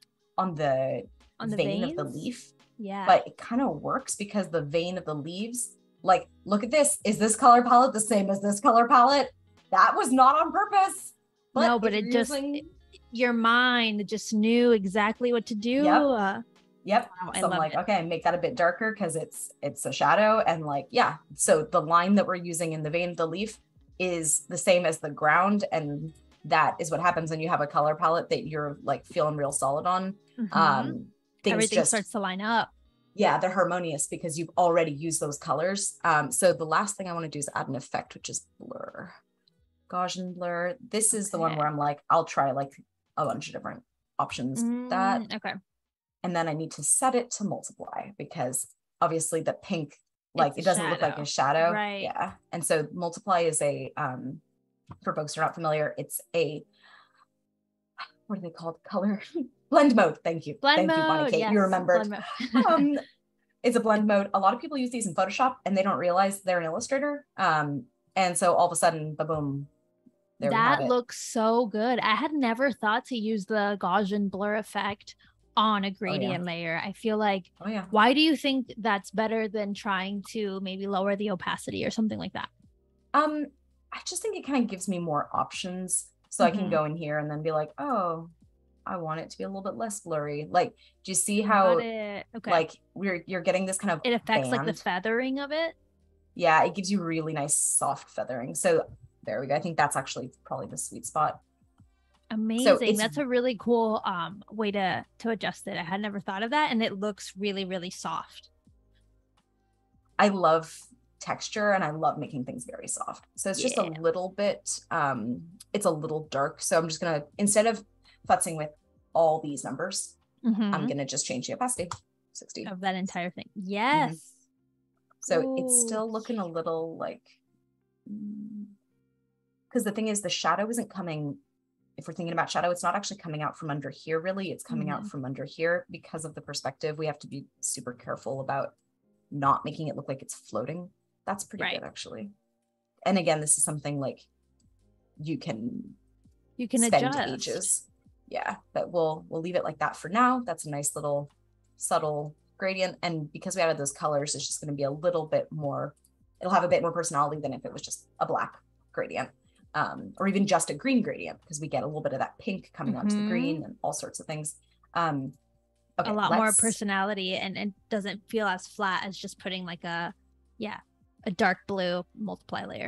on the, on the vein veins? of the leaf. Yeah. But it kind of works because the vein of the leaves, like, look at this. Is this color palette the same as this color palette? That was not on purpose. But no, but it just, using... it, your mind just knew exactly what to do. Yep. Uh, yep. Wow, so I'm like, it. okay, make that a bit darker because it's, it's a shadow. And like, yeah. So the line that we're using in the vein of the leaf is the same as the ground. And that is what happens when you have a color palette that you're like feeling real solid on. Mm-hmm. Um, Things Everything just, starts to line up. Yeah, they're harmonious because you've already used those colors. Um, so the last thing I want to do is add an effect, which is blur. Gaussian blur. This is okay. the one where I'm like, I'll try like a bunch of different options. Mm, that okay. And then I need to set it to multiply because obviously the pink, like it's it doesn't shadow. Look like a shadow. Right. Yeah. And so multiply is a, um, for folks who are not familiar, it's a, what are they called? Color blend mode. Thank you. Blend Thank mode. you, Bonnie Kate. Yes, you remembered. um, it's a blend mode. A lot of people use these in Photoshop and they don't realize they're in Illustrator. Um, and so all of a sudden, ba-boom, there we have that it. Looks so good. I had never thought to use the Gaussian blur effect on a gradient oh, yeah. layer. I feel like, oh, yeah. why do you think that's better than trying to maybe lower the opacity or something like that? Um, I just think it kind of gives me more options. So mm-hmm. I can go in here and then be like, oh, I want it to be a little bit less blurry. Like, do you see how okay. like we're you're getting this kind of it affects band. Like the feathering of it? Yeah, it gives you really nice soft feathering. So there we go. I think that's actually probably the sweet spot. Amazing. So that's a really cool um way to to adjust it. I had never thought of that, and it looks really, really soft. I love texture and I love making things very soft. So it's just yeah. a little bit, um, it's a little dark. So I'm just gonna, instead of futzing with all these numbers, mm-hmm. I'm gonna just change the opacity, sixty. Of that entire thing. Yes. Mm-hmm. So Ooh. It's still looking a little like, because the thing is the shadow isn't coming, if we're thinking about shadow, it's not actually coming out from under here really, it's coming mm-hmm. out from under here because of the perspective. We have to be super careful about not making it look like it's floating. That's pretty right. good actually. And again, this is something like you can you can spend adjust. ages. Yeah, but we'll we'll leave it like that for now. That's a nice little subtle gradient. And because we added those colors, it's just going to be a little bit more, it'll have a bit more personality than if it was just a black gradient. Um, or even just a green gradient, because we get a little bit of that pink coming mm-hmm. onto the green and all sorts of things. Um, okay, a lot more personality and it doesn't feel as flat as just putting like a, yeah, a dark blue multiply layer.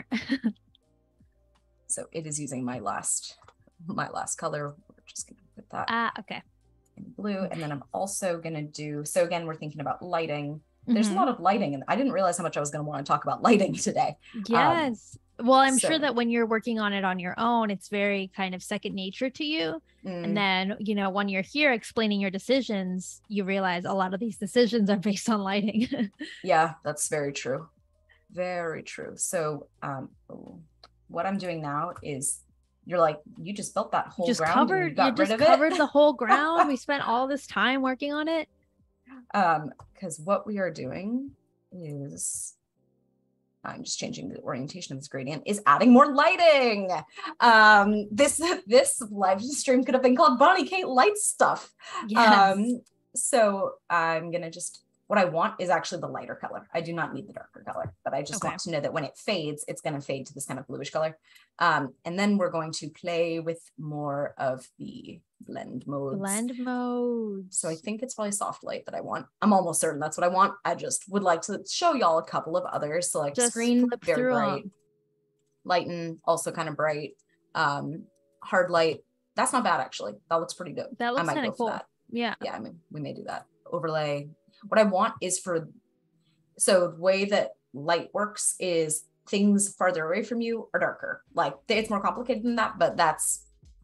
So it is using my last, my last color. We're just going to put that ah, okay. in blue. And then I'm also going to do, so again, we're thinking about lighting. There's mm-hmm. a lot of lighting and I didn't realize how much I was going to want to talk about lighting today. Yes. Well, I'm So, sure that when you're working on it on your own, it's very kind of second nature to you. mm, And then, you know, when you're here explaining your decisions, you realize a lot of these decisions are based on lighting. yeah, that's very true. Very true. So um, what I'm doing now is you're like, you just built that whole just ground and you covered, you got rid just of covered it. the whole ground. We spent all this time working on it. Um, because what we are doing is I'm just changing the orientation of this gradient, is adding more lighting. Um, this this live stream could have been called Bonnie Kate Light Stuff. Yes. Um, so I'm gonna just, what I want is actually the lighter color. I do not need the darker color, but I just Okay. want to know that when it fades, it's gonna fade to this kind of bluish color. Um, and then we're going to play with more of the blend modes. Blend modes. So I think it's probably soft light that I want. I'm almost certain that's what I want. I just would like to show y'all a couple of others. Select Just screen, flip very through bright. 'em. Lighten, also kind of bright. Um, hard light. That's not bad actually. That looks pretty good. That I looks might kind go of for cool. that. Yeah. Yeah, I mean, we may do that. Overlay. What I want is for, so the way that light works is things farther away from you are darker. Like it's more complicated than that, but that's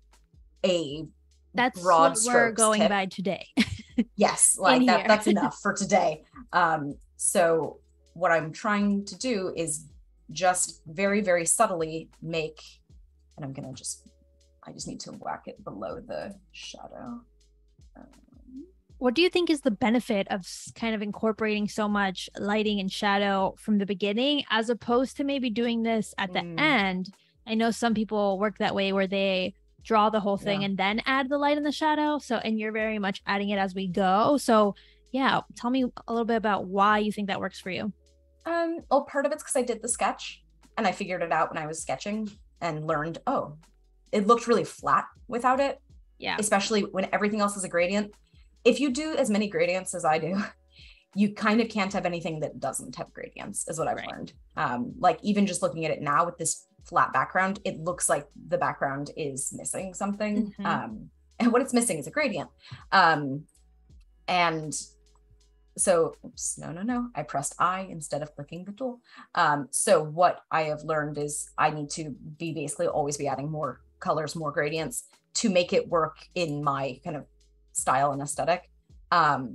a That's broad what we're strokes going tip. by today. Yes, like that, here. that's enough for today. Um, so what I'm trying to do is just very, very subtly make, and I'm gonna just, I just need to whack it below the shadow. Um, What do you think is the benefit of kind of incorporating so much lighting and shadow from the beginning, as opposed to maybe doing this at the Mm. end? I know some people work that way where they draw the whole thing Yeah. and then add the light and the shadow. So, and you're very much adding it as we go. So yeah, tell me a little bit about why you think that works for you. Um, well, part of it's because I did the sketch and I figured it out when I was sketching and learned, oh, it looked really flat without it. Yeah. Especially when everything else is a gradient. If you do as many gradients as I do, you kind of can't have anything that doesn't have gradients, is what I've Right. learned. Um, like even just looking at it now with this flat background, it looks like the background is missing something. Mhm. Um, and what it's missing is a gradient. Um, and so, oops, no, no, no, I pressed I instead of clicking the tool. Um, so what I have learned is I need to be basically always be adding more colors, more gradients to make it work in my kind of style and aesthetic. Um,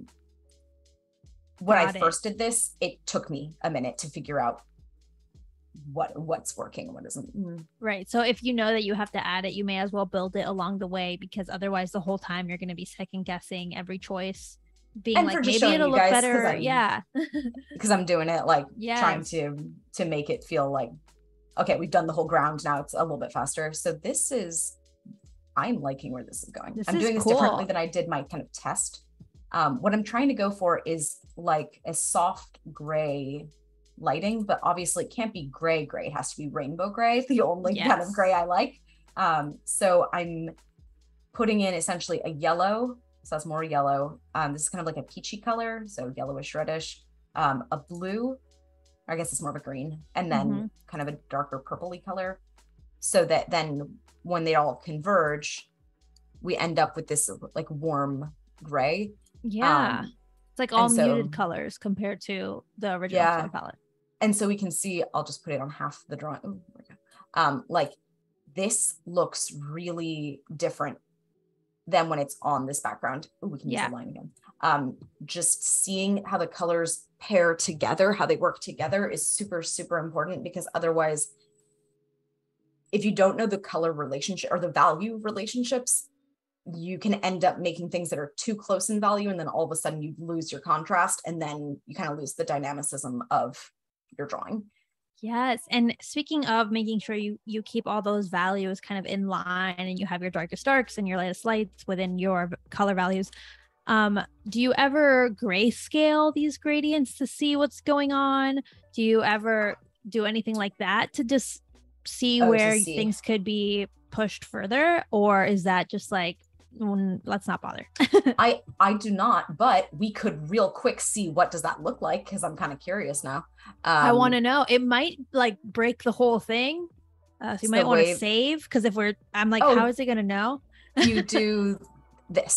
when Got I it. first did this, it took me a minute to figure out what what's working and what isn't. Mm. Right. So if you know that you have to add it, you may as well build it along the way, because otherwise the whole time you're going to be second guessing every choice, being And like, for just maybe showing it'll you look guys, 'cause better. I'm- Yeah. Because I'm doing it like trying Yes. to to make it feel like, okay, we've done the whole ground, now it's a little bit faster. So this is, I'm liking where this is going. This I'm is doing this cool. differently than I did my kind of test. Um, what I'm trying to go for is like a soft gray lighting, but obviously it can't be gray gray, it has to be rainbow gray, the only kind of Yes. gray I like. Um, so I'm putting in essentially a yellow, so that's more yellow. Um, this is kind of like a peachy color, so yellowish reddish. Um, a blue, I guess it's more of a green, and then Mhm. kind of a darker purpley color, so that then when they all converge, we end up with this like warm gray. Yeah. Um, It's like all and so- muted colors compared to the original Yeah. color palette. And so we can see, I'll just put it on half the drawing. Ooh, there we go. Um, like this looks really different than when it's on this background. Ooh, we can use Yeah. the line again. Um, just seeing how the colors pair together, how they work together is super, super important, because otherwise, if you don't know the color relationship or the value relationships, you can end up making things that are too close in value, and then all of a sudden you lose your contrast, and then you kind of lose the dynamicism of your drawing. Yes. And speaking of making sure you you keep all those values kind of in line, and you have your darkest darks and your lightest lights within your color values, um, do you ever grayscale these gradients to see what's going on? Do you ever do anything like that to just see Oh, to where see. things could be pushed further? Or is that just like, mm, let's not bother? I I do not, but we could real quick see what does that look like, because I'm kind of curious now. Um, I want to know. It might like break the whole thing. Uh, so you It's might the want to way- save, because if we're, I'm like, Oh. how is it going to know? you do this.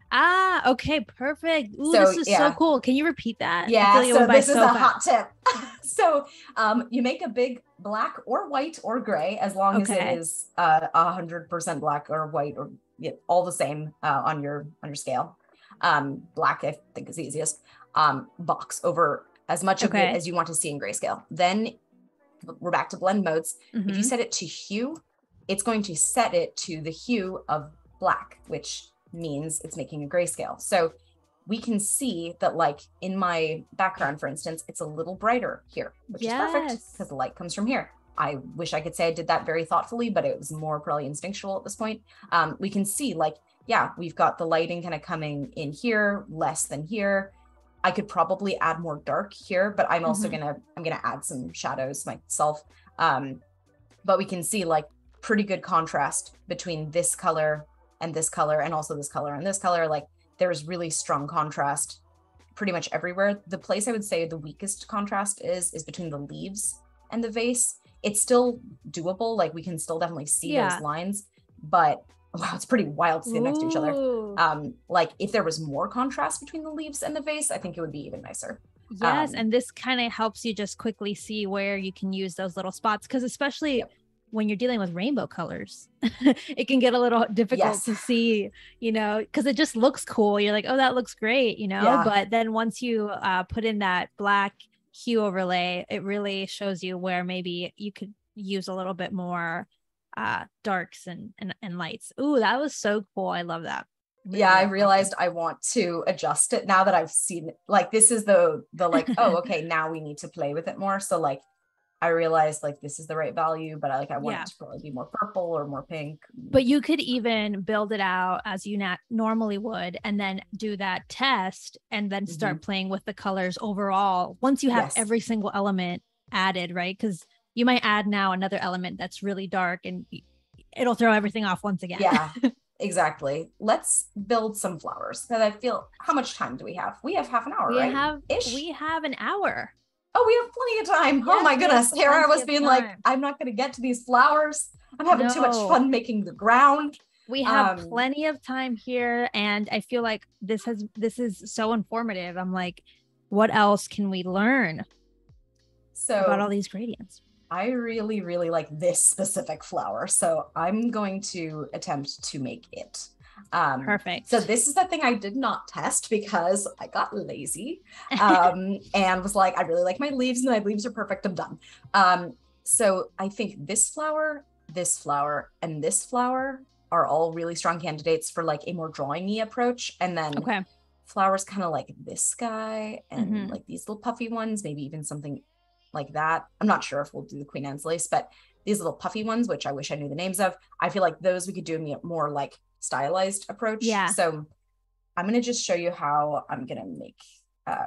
Ah, okay, perfect. Ooh, So this is so yeah, cool. Can you repeat that? I feel yeah. like it So went by this is so a fast. hot tip. So um, you make a big black or white or gray, as long as it Okay. is uh, a hundred percent black or white, or yeah, all the same uh, on your on your scale. Um, black, I think, is the easiest. Um, box over as much of it Okay. as you want to see in grayscale. Then we're back to blend modes. If you Mm-hmm. set it to hue, it's going to set it to the hue of black, which means it's making a grayscale. So we can see that, like in my background, for instance, it's a little brighter here, which is perfect Yes. because the light comes from here. I wish I could say I did that very thoughtfully, but it was more probably instinctual at this point. Um, we can see, like, yeah, we've got the lighting kind of coming in here, less than here. I could probably add more dark here, but I'm also Mm-hmm. gonna, I'm gonna add some shadows myself. Um, but we can see like pretty good contrast between this color and this color, and also this color and this color. Like there's really strong contrast pretty much everywhere. The place I would say the weakest contrast is, is between the leaves and the vase. It's still doable. Like we can still definitely see Yeah. those lines, but wow, it's pretty wild to see them next to each other. Ooh. Um, like if there was more contrast between the leaves and the vase, I think it would be even nicer. Yes, Um, and this kind of helps you just quickly see where you can use those little spots, because especially yep. when you're dealing with rainbow colors, it can get a little difficult Yes. to see, you know, because it just looks cool. You're like, oh, that looks great, you know. Yeah. But then once you uh, put in that black hue overlay, it really shows you where maybe you could use a little bit more uh, darks and, and and lights. Ooh, that was so cool. I love that. Really Yeah, I love realized I want to adjust it now that I've seen it. Like this is the the like, oh, okay, now we need to play with it more. So like I realized like this is the right value, but I like I want Yeah. it to probably be more purple or more pink. But you could even build it out as you nat- normally would, and then do that test and then start Mm-hmm. playing with the colors overall once you have Yes. every single element added, right? Because you might add now another element that's really dark and it'll throw everything off once again. Yeah, exactly. Let's build some flowers. Because I feel, how much time do we have? We have half an hour, we right? have Ish. we have an hour. Oh, we have plenty of time. Yes, Oh my we have goodness. Here I plenty was of being like, time. I'm not going to get to these flowers. I'm having too much No. fun making the ground. We have Um, plenty of time here, and I feel like this has this is so informative. I'm like, what else can we learn about all So these gradients? I really, really like this specific flower. So I'm going to attempt to make it. Um, Perfect. So this is the thing I did not test because I got lazy um, and was like, I really like my leaves and my leaves are perfect. I'm done. Um, so I think this flower, this flower, and this flower are all really strong candidates for like a more drawing-y approach. And then Okay. flowers kind of like this guy and Mhm. like these little puffy ones, maybe even something like that. I'm not sure if we'll do the Queen Anne's lace, but these little puffy ones, which I wish I knew the names of, I feel like those we could do a more like stylized approach. Yeah. So I'm going to just show you how I'm going to make uh,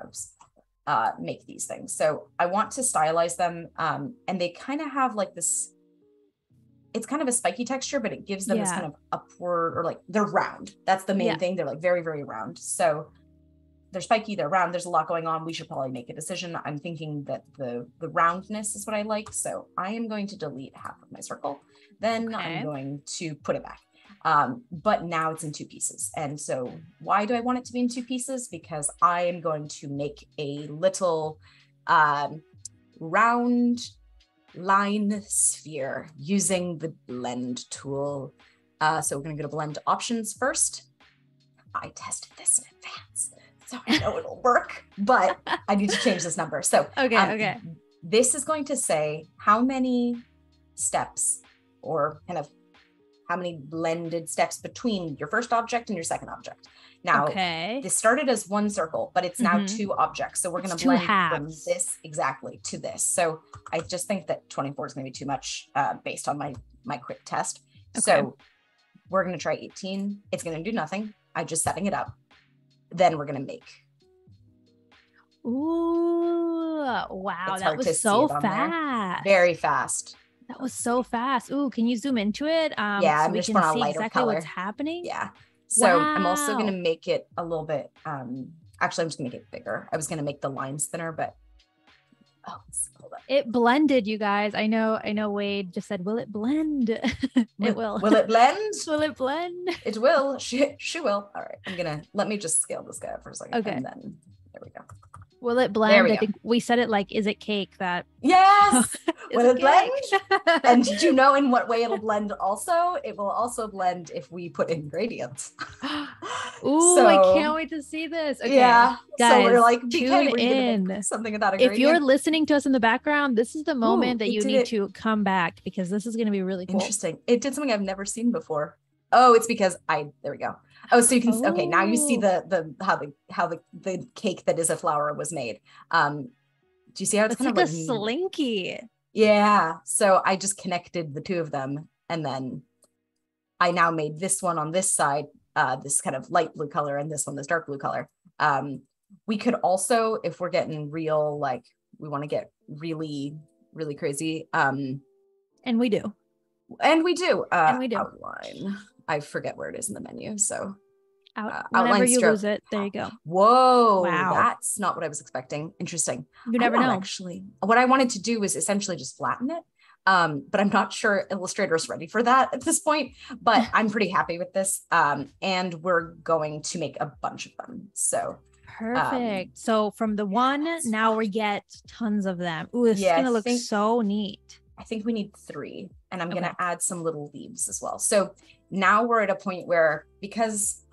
uh, make these things. So I want to stylize them, um, and they kind of have like this, it's kind of a spiky texture, but it gives them Yeah. this kind of upward, or like they're round. That's the main Yeah. thing. They're like very, very round. So they're spiky, they're round, there's a lot going on. We should probably make a decision. I'm thinking that the the roundness is what I like. So I am going to delete half of my circle. Then Okay. I'm going to put it back. Um, but now it's in two pieces. And so why do I want it to be in two pieces? Because I am going to make a little um, round line sphere using the blend tool. Uh, so we're going to go to blend options first. I tested this in advance, so I know it'll work, but I need to change this number. So Okay. um, Okay. this is going to say how many steps, or kind of how many blended steps between your first object and your second object. Now, Okay. this started as one circle, but it's now Mhm. two objects. So we're going It's to two blend from halves. this exactly to this. So I just think that twenty-four is going to be too much uh, based on my, my quick test. Okay. So we're going to try eighteen. It's going to do nothing. I'm just setting it up. Then we're going to make. Ooh, wow. It's That hard to was see so it on there. fast. Very fast. That was so fast. Ooh, can you zoom into it? Um, Yeah, so I'm we just can putting a see lighter exactly color. what's happening. Yeah. So I'm also going Wow. to make it a little bit, um, actually, I'm just going to make it bigger. I was going to make the lines thinner, but Oh, hold on. It blended, you guys. I know, I know Wade just said, will it blend? It will. Will it blend? Will it blend? It will. She, she will. All right. I'm going to, let me just scale this guy up for a second. Okay. And then, there we go. Will it blend? I think we said it like, is it cake? That yes. Will it, it blend? And did you know in what way it'll blend also? It will also blend if we put in gradients. Ooh, so, I can't wait to see this. Okay, yeah. Guys, so we're like, tune in. Something about a gradient. If you're listening to us in the background, this is the moment Ooh, that you need it. to come back because this is going to be really cool. Interesting. It did something I've never seen before. Oh, it's because I, there we go. Oh, so you can, oh. okay, now you see the, the, how the, how the, the cake that is a flower was made. Um, do you see how it's, it's kind like of a like slinky? Yeah. So I just connected the two of them. And then I now made this one on this side, uh, this kind of light blue color, and this one, this dark blue color. Um, we could also, if we're getting real, like we want to get really, really crazy. Um, and we do. And we do. Uh, and we do. Outline. I forget where it is in the menu. So Out, uh, whenever you stroke. lose it, there you go. Whoa, wow. That's not what I was expecting. Interesting. You never know. Actually, what I wanted to do was essentially just flatten it. Um, but I'm not sure Illustrator is ready for that at this point, but I'm pretty happy with this. Um, and we're going to make a bunch of them. So perfect. Um, so from the one, now we get tons of them. Ooh, this yeah, is going to look think, so neat. I think we need three, and I'm okay. going to add some little leaves as well. So now we're at a point where, because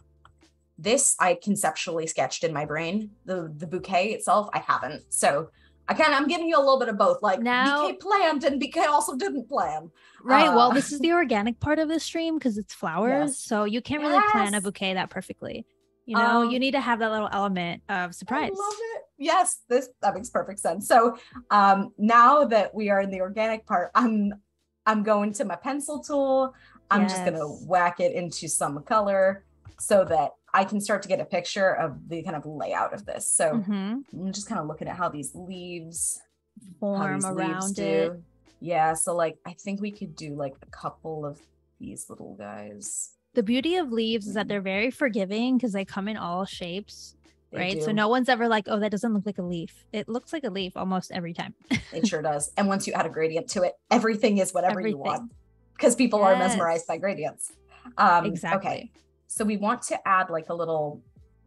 this I conceptually sketched in my brain, the, the bouquet itself, I haven't. So I kind of, I'm giving you a little bit of both, like now, B K planned and B K also didn't plan. Right. Uh, well, this is the organic part of the stream because it's flowers. Yes. So you can't really yes. plan a bouquet that perfectly. You know, um, you need to have that little element of surprise. I love it. Yes, this that makes perfect sense. So um, now that we are in the organic part, I'm I'm going to my pencil tool. I'm yes. just gonna whack it into some color so that I can start to get a picture of the kind of layout of this. So mm-hmm. I'm just kind of looking at how these leaves form around it. Do. Yeah, so like I think we could do like a couple of these little guys. The beauty of leaves is that they're very forgiving because they come in all shapes, they right? Do. So no one's ever like, oh, that doesn't look like a leaf. It looks like a leaf almost every time. It sure does. And once you add a gradient to it, everything is whatever everything. you want because people yes. are mesmerized by gradients. Um, exactly. Okay. So we want to add like a little,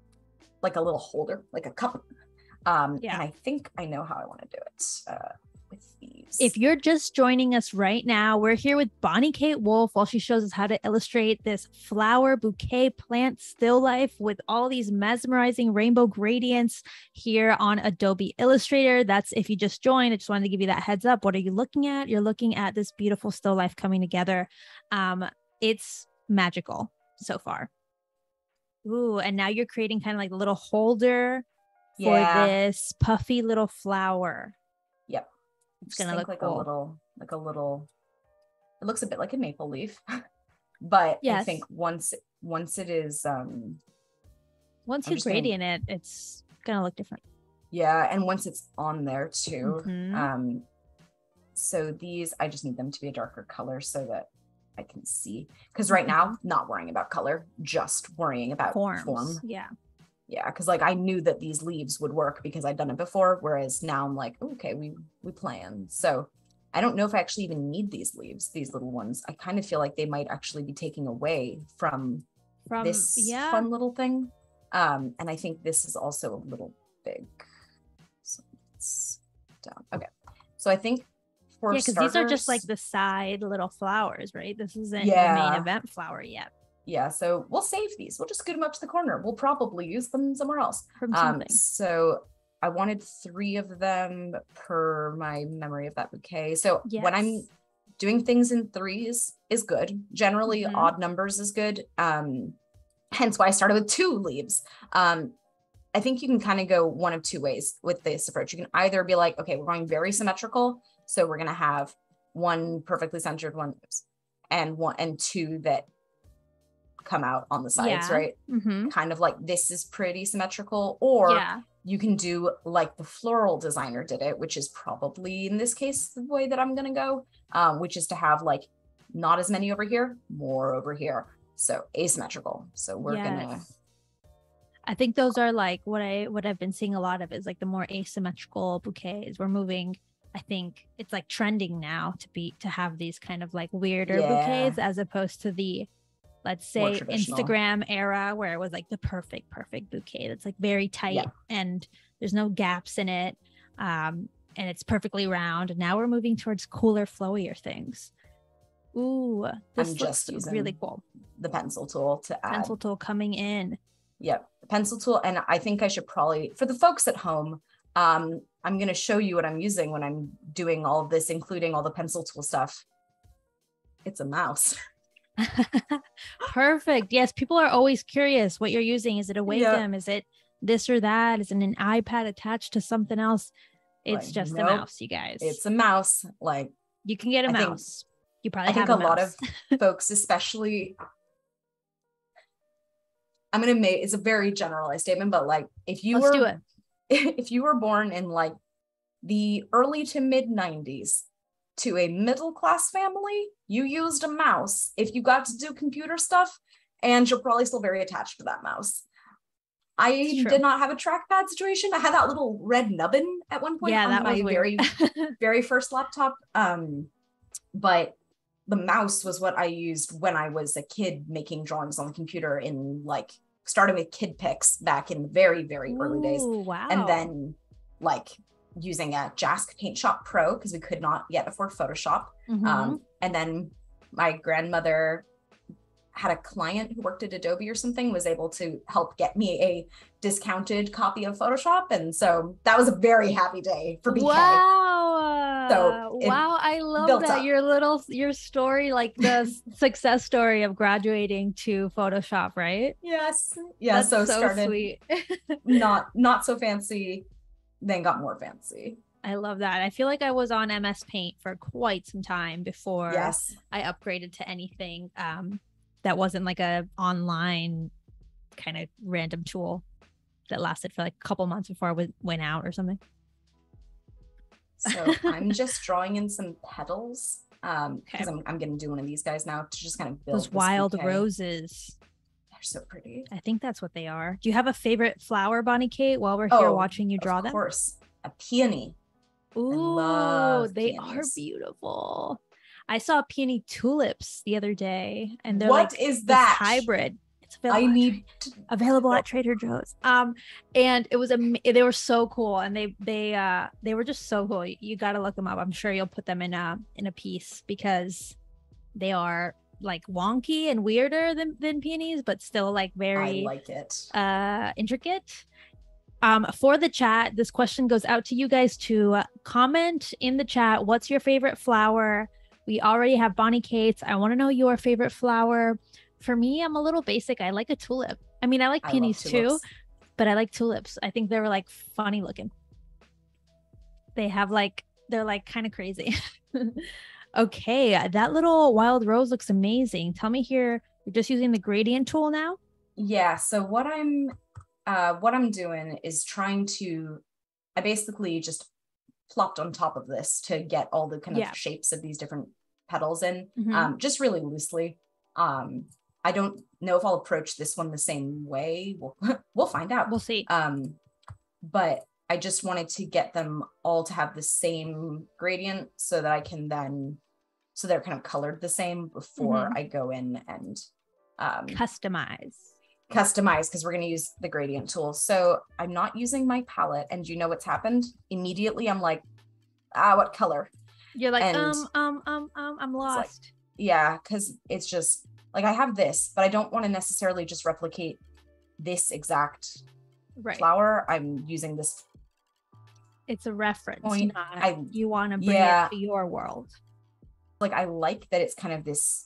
like a little holder, like a cup. Um, yeah. And I think I know how I want to do it uh, with these. If you're just joining us right now, we're here with Bonnie Kate Wolf while she shows us how to illustrate this flower bouquet plant still life with all these mesmerizing rainbow gradients here on Adobe Illustrator. That's if you just joined. I just wanted to give you that heads up. What are you looking at? You're looking at this beautiful still life coming together. Um, it's magical so far. Ooh, and now you're creating kind of like a little holder for yeah. this puffy little flower. Yep. It's gonna look like cool. a little, like a little, it looks a bit like a maple leaf, but yes. I think once, once it is, um, once you gradient it, it's gonna look different. Yeah. And once it's on there too. Mm-hmm. Um, so these, I just need them to be a darker color so that I can see, because right now, not worrying about color, just worrying about Forms. form. Yeah. Yeah, because like I knew that these leaves would work because I'd done it before, whereas now I'm like, okay, we we plan. So I don't know if I actually even need these leaves, these little ones. I kind of feel like they might actually be taking away from, from this yeah. fun little thing. Um, and I think this is also a little big. So it's down. Okay. So I think for yeah, because these are just like the side little flowers, right? This isn't yeah. the main event flower yet. Yeah, so we'll save these. We'll just scoot them up to the corner. We'll probably use them somewhere else. From something. Um, so I wanted three of them per my memory of that bouquet. So yes. when I'm doing things in threes is good. Generally, mm-hmm. odd numbers is good. Um, hence why I started with two leaves. Um, I think you can kind of go one of two ways with this approach. You can either be like, okay, we're going very symmetrical. So we're going to have one perfectly centered one and one and two that come out on the sides, yeah. right? Mm-hmm. Kind of like this is pretty symmetrical, or yeah. you can do like the floral designer did it, which is probably in this case the way that I'm gonna go, um, which is to have like not as many over here, more over here, so asymmetrical. So we're yes. gonna I think those are like what I what I've been seeing a lot of is like the more asymmetrical bouquets. We're moving, I think it's like trending now to be to have these kind of like weirder Yeah. bouquets as opposed to the, let's say, Instagram era where it was like the perfect perfect bouquet that's like very tight yeah. and there's no gaps in it, um and it's perfectly round. Now we're moving towards cooler, flowier things. Ooh, this I'm looks just using really cool. The pencil tool to add. Pencil tool coming in. Yep, the pencil tool. And I think I should probably, for the folks at home, um, I'm going to show you what I'm using when I'm doing all of this, including all the pencil tool stuff. It's a mouse. Perfect. Yes, people are always curious what you're using. Is it a Wacom? Yep. Is it this or that? Is it an iPad attached to something else? It's like, just nope, a mouse, you guys. It's a mouse. Like, you can get a I mouse. Think, you probably I think have a, a lot of folks, especially, I'm going to make, it's a very generalized statement, but like, if you Let's were, do it. if you were born in like the early to mid nineties to a middle-class family, you used a mouse if you got to do computer stuff, and you're probably still very attached to that mouse. I did not have a trackpad situation. I had that little red nubbin at one point yeah, on that my was very, very first laptop. Um, but the mouse was what I used when I was a kid making drawings on the computer in like, starting with kid pics back in the very, very Ooh, early days. Wow. And then like using a Jask Paint Shop Pro because we could not yet afford Photoshop. Mm-hmm. Um, and then my grandmother had a client who worked at Adobe or something, was able to help get me a discounted copy of Photoshop. And so that was a very happy day for B K. Wow. So wow. I love that. Up. Your little, your story, like the success story of graduating to Photoshop, right? Yes. Yeah. That's so, so started sweet. not, not so fancy, then got more fancy. I love that. I feel like I was on M S Paint for quite some time before yes. I upgraded to anything um, that wasn't like a online kind of random tool that lasted for like a couple months before I went out or something. So I'm just drawing in some petals um, because okay. I'm, I'm going to do one of these guys now to just kind of build those wild bouquet. Roses. They're so pretty. I think that's what they are. Do you have a favorite flower, Bonnie Kate, while we're here oh, watching you draw them? Of course. A peony. Ooh, they peonies. Are beautiful. I saw peony tulips the other day, and they're what like is that hybrid? It's available I need to, available at Trader Joe's. Um, and it was a they were so cool, and they they uh they were just so cool. You, you got to look them up. I'm sure you'll put them in a in a piece because they are like wonky and weirder than than peonies, but still like very I like it. Uh, intricate. Um, for the chat, this question goes out to you guys to uh, comment in the chat. What's your favorite flower? We already have Bonnie Kate's. I want to know your favorite flower. For me, I'm a little basic. I like a tulip. I mean, I like peonies too, but I like tulips. I think they're like funny looking. They have like, they're like kind of crazy. Okay, that little wild rose looks amazing. Tell me here, you're just using the gradient tool now? Yeah, so what I'm uh, what I'm doing is trying to, I basically just plopped on top of this to get all the kind of yeah. shapes of these different petals in, mm-hmm. um, just really loosely. Um, I don't know if I'll approach this one the same way. We'll, we'll find out. We'll see. Um, but I just wanted to get them all to have the same gradient so that I can then, so they're kind of colored the same before mm-hmm. I go in and um, customize. Customize, because we're going to use the gradient tool. So I'm not using my palette, and you know what's happened? Immediately I'm like, ah, what color? You're like, and um, um, um, um, I'm lost. Like, yeah, because it's just like I have this, but I don't want to necessarily just replicate this exact right. flower. I'm using this. It's a reference. Point. Not, I, you want to bring yeah. it to your world. Like I like that it's kind of this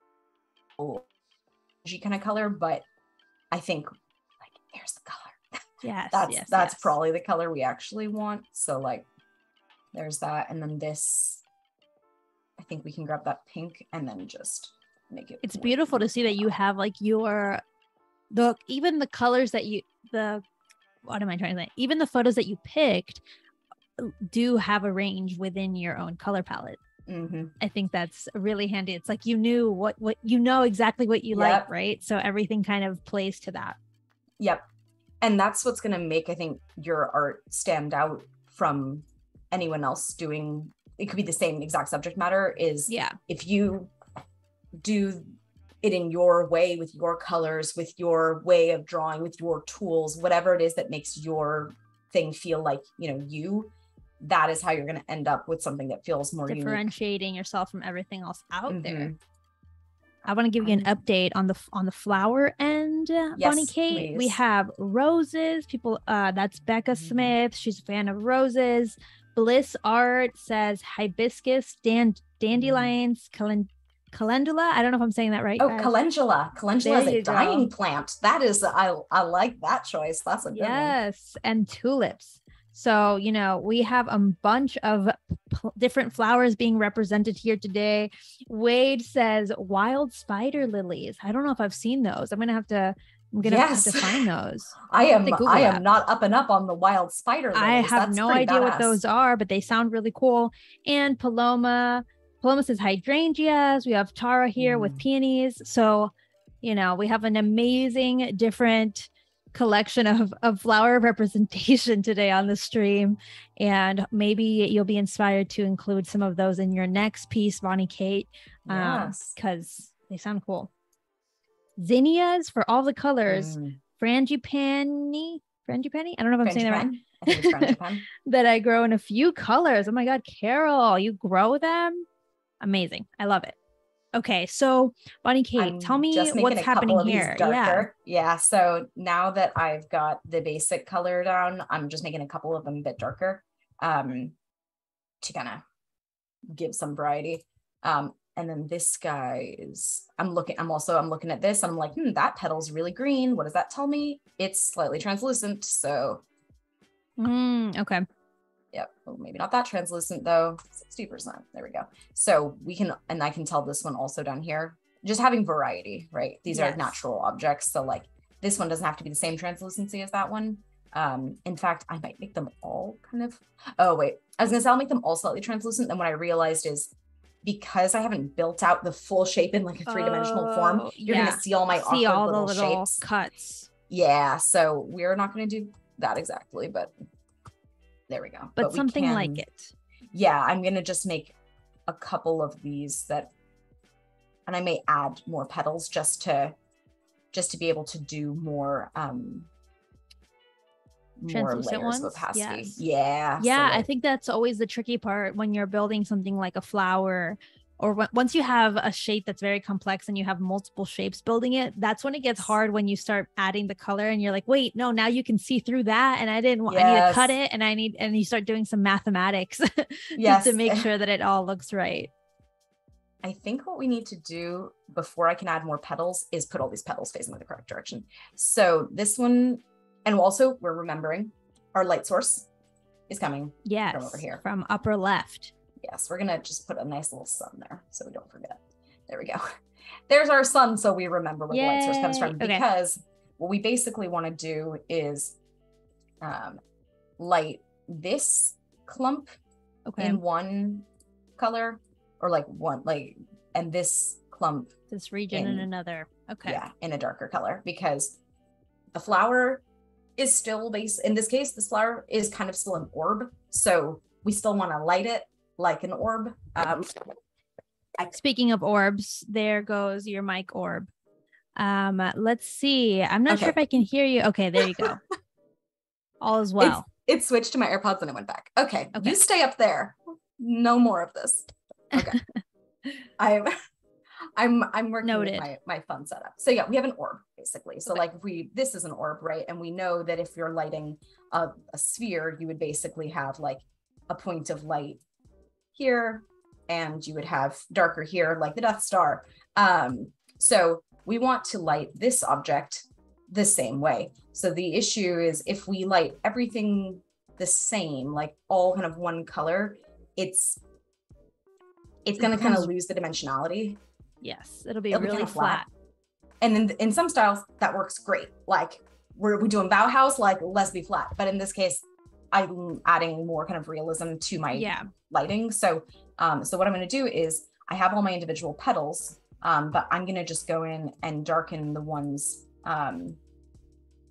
kind of color, but I think like there's the color. Yes, that's yes, that's yes. probably the color we actually want. So like there's that, and then this. I think we can grab that pink and then just make it. It's beautiful to see that you have like your the even the colors that you the what am I trying to say? Even the photos that you picked do have a range within your own color palette. Mm-hmm. I think that's really handy. It's like you knew what what you know exactly what you yep. like, right? So everything kind of plays to that. Yep. And that's what's going to make, I think, your art stand out from anyone else doing, it could be the same exact subject matter, is yeah. if you do it in your way, with your colors, with your way of drawing, with your tools, whatever it is that makes your thing feel like, you know, you, that is how you're going to end up with something that feels more differentiating unique. yourself from everything else out mm-hmm. there. I want to give you an um, update on the on the flower end, uh, yes, Bonnie Kate. please. We have roses. People, uh, that's Becca mm-hmm. Smith. She's a fan of roses. Bliss Art says hibiscus, dan- dandelions, calen- calendula. I don't know if I'm saying that right. Oh, guys. calendula. Calendula There is a you dying go. plant. That is, I I like that choice. That's a good yes. one. Yes, and tulips. So, you know, we have a bunch of p- different flowers being represented here today. Wade says wild spider lilies. I don't know if I've seen those. I'm going to have to, I'm going to yes. have to find those. I am, I that. am not up and up on the wild spider lilies. I have That's no idea badass. what those are, but they sound really cool. And Paloma, Paloma says hydrangeas. We have Tara here mm. with peonies. So, you know, we have an amazing different collection of, of flower representation today on the stream, and maybe you'll be inspired to include some of those in your next piece, Bonnie Kate, um yes. because they sound cool. Zinnias for all the colors. mm. frangipani frangipani I don't know if I'm saying that right. I think it's frangipani. That I grow in a few colors. Oh my god, Carol, you grow them? Amazing. I love it. Okay, so Bonnie Kate, I'm tell me what's happening here. Yeah. Yeah. So now that I've got the basic color down, I'm just making a couple of them a bit darker, um, to kind of give some variety. Um, and then this guy is, I'm looking, I'm also, I'm looking at this and I'm like, hmm, that petal's really green. What does that tell me? It's slightly translucent. So. Mm, okay. Yep. Well, maybe not that translucent though. sixty percent. There we go. So we can, and I can tell this one also down here, just having variety, right? These yes. are natural objects. So like this one doesn't have to be the same translucency as that one. Um, in fact, I might make them all kind of, oh wait, I was gonna say I'll make them all slightly translucent. Then what I realized is because I haven't built out the full shape in like a three-dimensional oh, form, you're yeah. gonna see all my see awkward all little, the little shapes. Cuts. Yeah. So we're not gonna do that exactly, but there we go. But, but something can, like it. Yeah, I'm going to just make a couple of these that, and I may add more petals just to, just to be able to do more, um, more layers ones? Of opacity. Yes. Yeah. Yeah. So like, I think that's always the tricky part when you're building something like a flower, or w- once you have a shape that's very complex and you have multiple shapes building it, that's when it gets hard when you start adding the color and you're like, wait, no, now you can see through that. And I didn't want, yes. I need to cut it. And I need, and you start doing some mathematics yes. just to make sure that it all looks right. I think what we need to do before I can add more petals is put all these petals facing the correct direction. So this one, and also we're remembering our light source is coming yes, from over here. From upper left. Yes, we're gonna just put a nice little sun there so we don't forget. There we go. There's our sun, so we remember where Yay. The light source comes from. Okay. Because what we basically want to do is um, light this clump okay. in one color, or like one like, and this clump this region in, in another. Okay. Yeah, in a darker color, because the flower is still base. In this case, this flower is kind of still an orb, so we still want to light it like an orb. Um, I- Speaking of orbs, there goes your mic orb. Um, let's see. I'm not okay. sure if I can hear you. Okay, there you go. All is well. It switched to my AirPods and it went back. Okay, okay. You stay up there. No more of this. Okay. I'm I'm I'm working Noted. With my, my fun setup. So yeah, we have an orb basically. So okay. like if we this is an orb, right? And we know that if you're lighting a, a sphere, you would basically have like a point of light here, and you would have darker here, like the Death Star. Um, so we want to light this object the same way. So the issue is if we light everything the same, like all kind of one color, it's it's going to kind of lose the dimensionality. Yes, it'll be it'll really be flat. flat. And in in some styles that works great. Like we're we doing Bauhaus, like let's be flat. But in this case, I'm adding more kind of realism to my yeah. lighting. So, um, so what I'm going to do is I have all my individual petals, um, but I'm going to just go in and darken the ones um,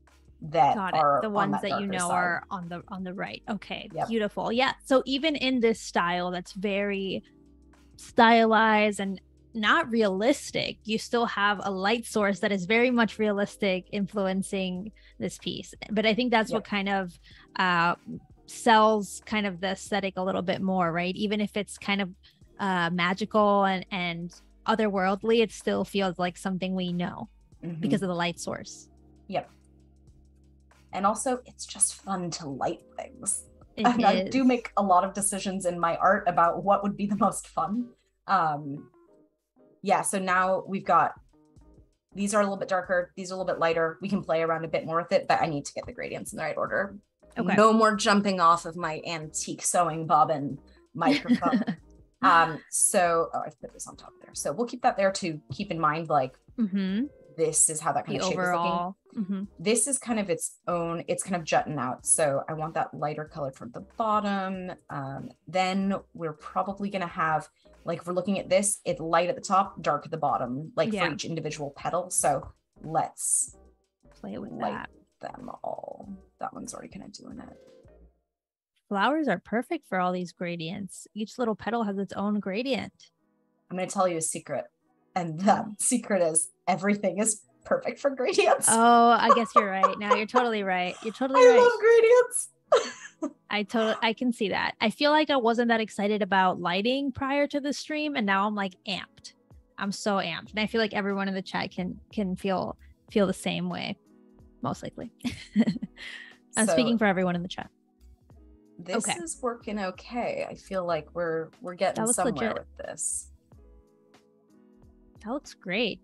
that Got it. are The on ones that that you darker know side. are on the on the right. Okay, Yep. beautiful. Yeah. So even in this style that's very stylized and not realistic, you still have a light source that is very much realistic influencing this piece. But I think that's Yep. what kind of uh sells kind of the aesthetic a little bit more, right? Even if it's kind of uh magical and and otherworldly, it still feels like something we know Mhm. because of the light source. Yep. And also, it's just fun to light things. It And I is. do make a lot of decisions in my art about what would be the most fun. Um, yeah, so now we've got, these are a little bit darker, these are a little bit lighter. We can play around a bit more with it, but I need to get the gradients in the right order. Okay. No more jumping off of my antique sewing bobbin microphone. um, so, oh, I've put this on top there. So we'll keep that there to keep in mind, like, mm-hmm. this is how that kind The of shape overall. is looking. Mm-hmm. This is kind of its own, it's kind of jutting out. So I want that lighter color toward the bottom. Um, then we're probably going to have, like, if we're looking at this, it's light at the top, dark at the bottom, like Yeah. for each individual petal. So let's Play with light that. them all. That one's already kind of doing it. Flowers are perfect for all these gradients. Each little petal has its own gradient. I'm going to tell you a secret. And that secret is everything is perfect for gradients. Oh, I guess you're right. Now you're totally right. You're totally I right. love gradients. I totally, I can see that. I feel like I wasn't that excited about lighting prior to the stream, and now I'm like amped. I'm so amped, and I feel like everyone in the chat can can feel feel the same way, most likely. I'm So speaking for everyone in the chat. This Okay. is working okay. I feel like we're we're getting looks somewhere legit. with this. That looks great.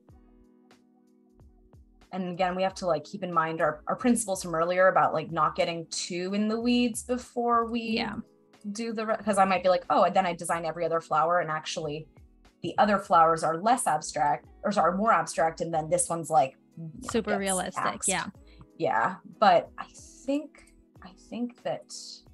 And again, we have to like keep in mind our, our principles from earlier about like not getting too in the weeds before we Yeah. do the, because I might be like, oh, and then I design every other flower, and actually the other flowers are less abstract or are more abstract, and then this one's like Super gets realistic. axed. Yeah. Yeah. But I think I think that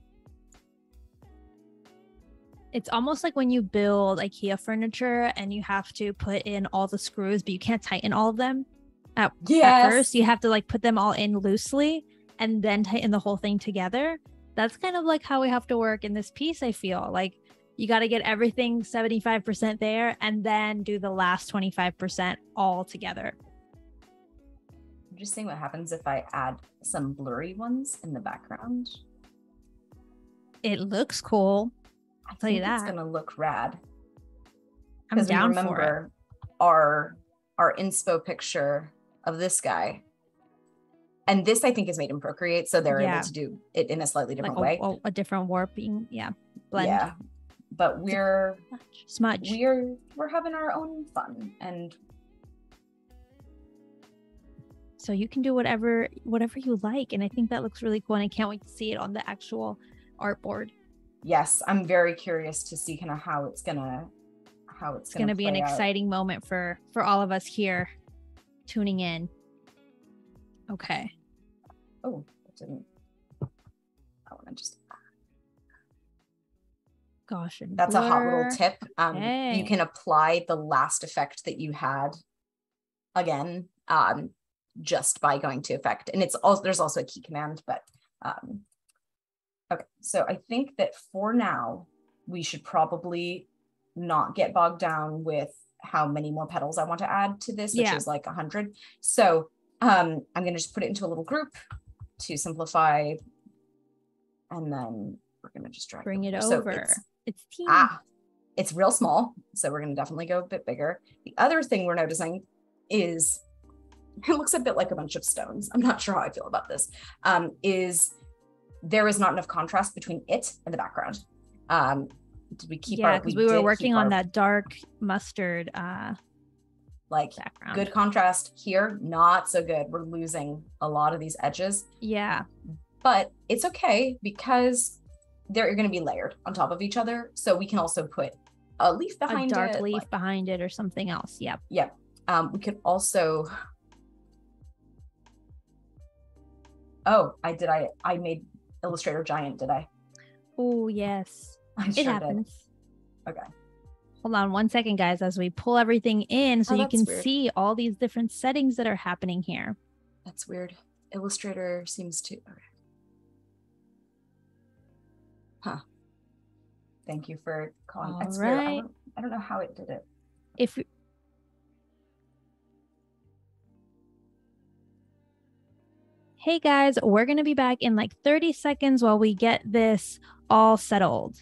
It's almost like when you build IKEA furniture and you have to put in all the screws, but you can't tighten all of them at, yes. at first. You have to like put them all in loosely and then tighten the whole thing together. That's kind of like how we have to work in this piece, I feel. Like you got to get everything seventy-five percent there and then do the last twenty-five percent all together. I'm just seeing what happens if I add some blurry ones in the background. It looks cool. I'll tell I you think it's that. gonna look rad. I'm Because we down for it. remember our our inspo picture of this guy. And this I think is made in Procreate, so they're Yeah. able to do it in a slightly different Like way. a, a, a different warping, yeah, blend. Yeah. But we're Smudge. we're we're having our own fun, and so you can do whatever whatever you like, and I think that looks really cool, and I can't wait to see it on the actual artboard. yes, I'm very curious to see kind of how it's gonna how it's, It's going to be an play out. exciting moment for for all of us here tuning in. Okay. Oh, it didn't. I want to just. Gosh, and That's a hot little blur. tip. Um, Okay. You can apply the last effect that you had again, um, just by going to effect, and it's also there's also a key command. But um, okay, so I think that for now we should probably not get bogged down with how many more petals I want to add to this, which Yeah. is like a hundred. So um, I'm going to just put it into a little group to simplify, and then we're going to just drag Bring it So over. it's- It's teeny. Ah, it's real small, so we're going to definitely go a bit bigger. The other thing we're noticing is it looks a bit like a bunch of stones. I'm not sure how I feel about this. Um, is there is not enough contrast between it and the background. Um, did we keep Yeah, our? because we, were did working keep on our, that dark mustard uh like background. good contrast here, not so good. We're losing a lot of these edges, Yeah. but it's okay because they're going to be layered on top of each other. So we can also put a leaf behind A dark it, leaf like- behind it or something else. Yep. Yeah. Um, we could also. Oh, I did. I I made Illustrator giant. Did I? Oh, yes. I It sure happens. did. Okay. Hold on one second, guys, as we pull everything in so Oh, you that's can weird. see all these different settings that are happening here. That's weird. Illustrator seems to, okay. Huh. Thank you for calling. All It's right. weird. I don't, I don't know how it did it. If Hey guys, we're going to be back in like thirty seconds while we get this all settled.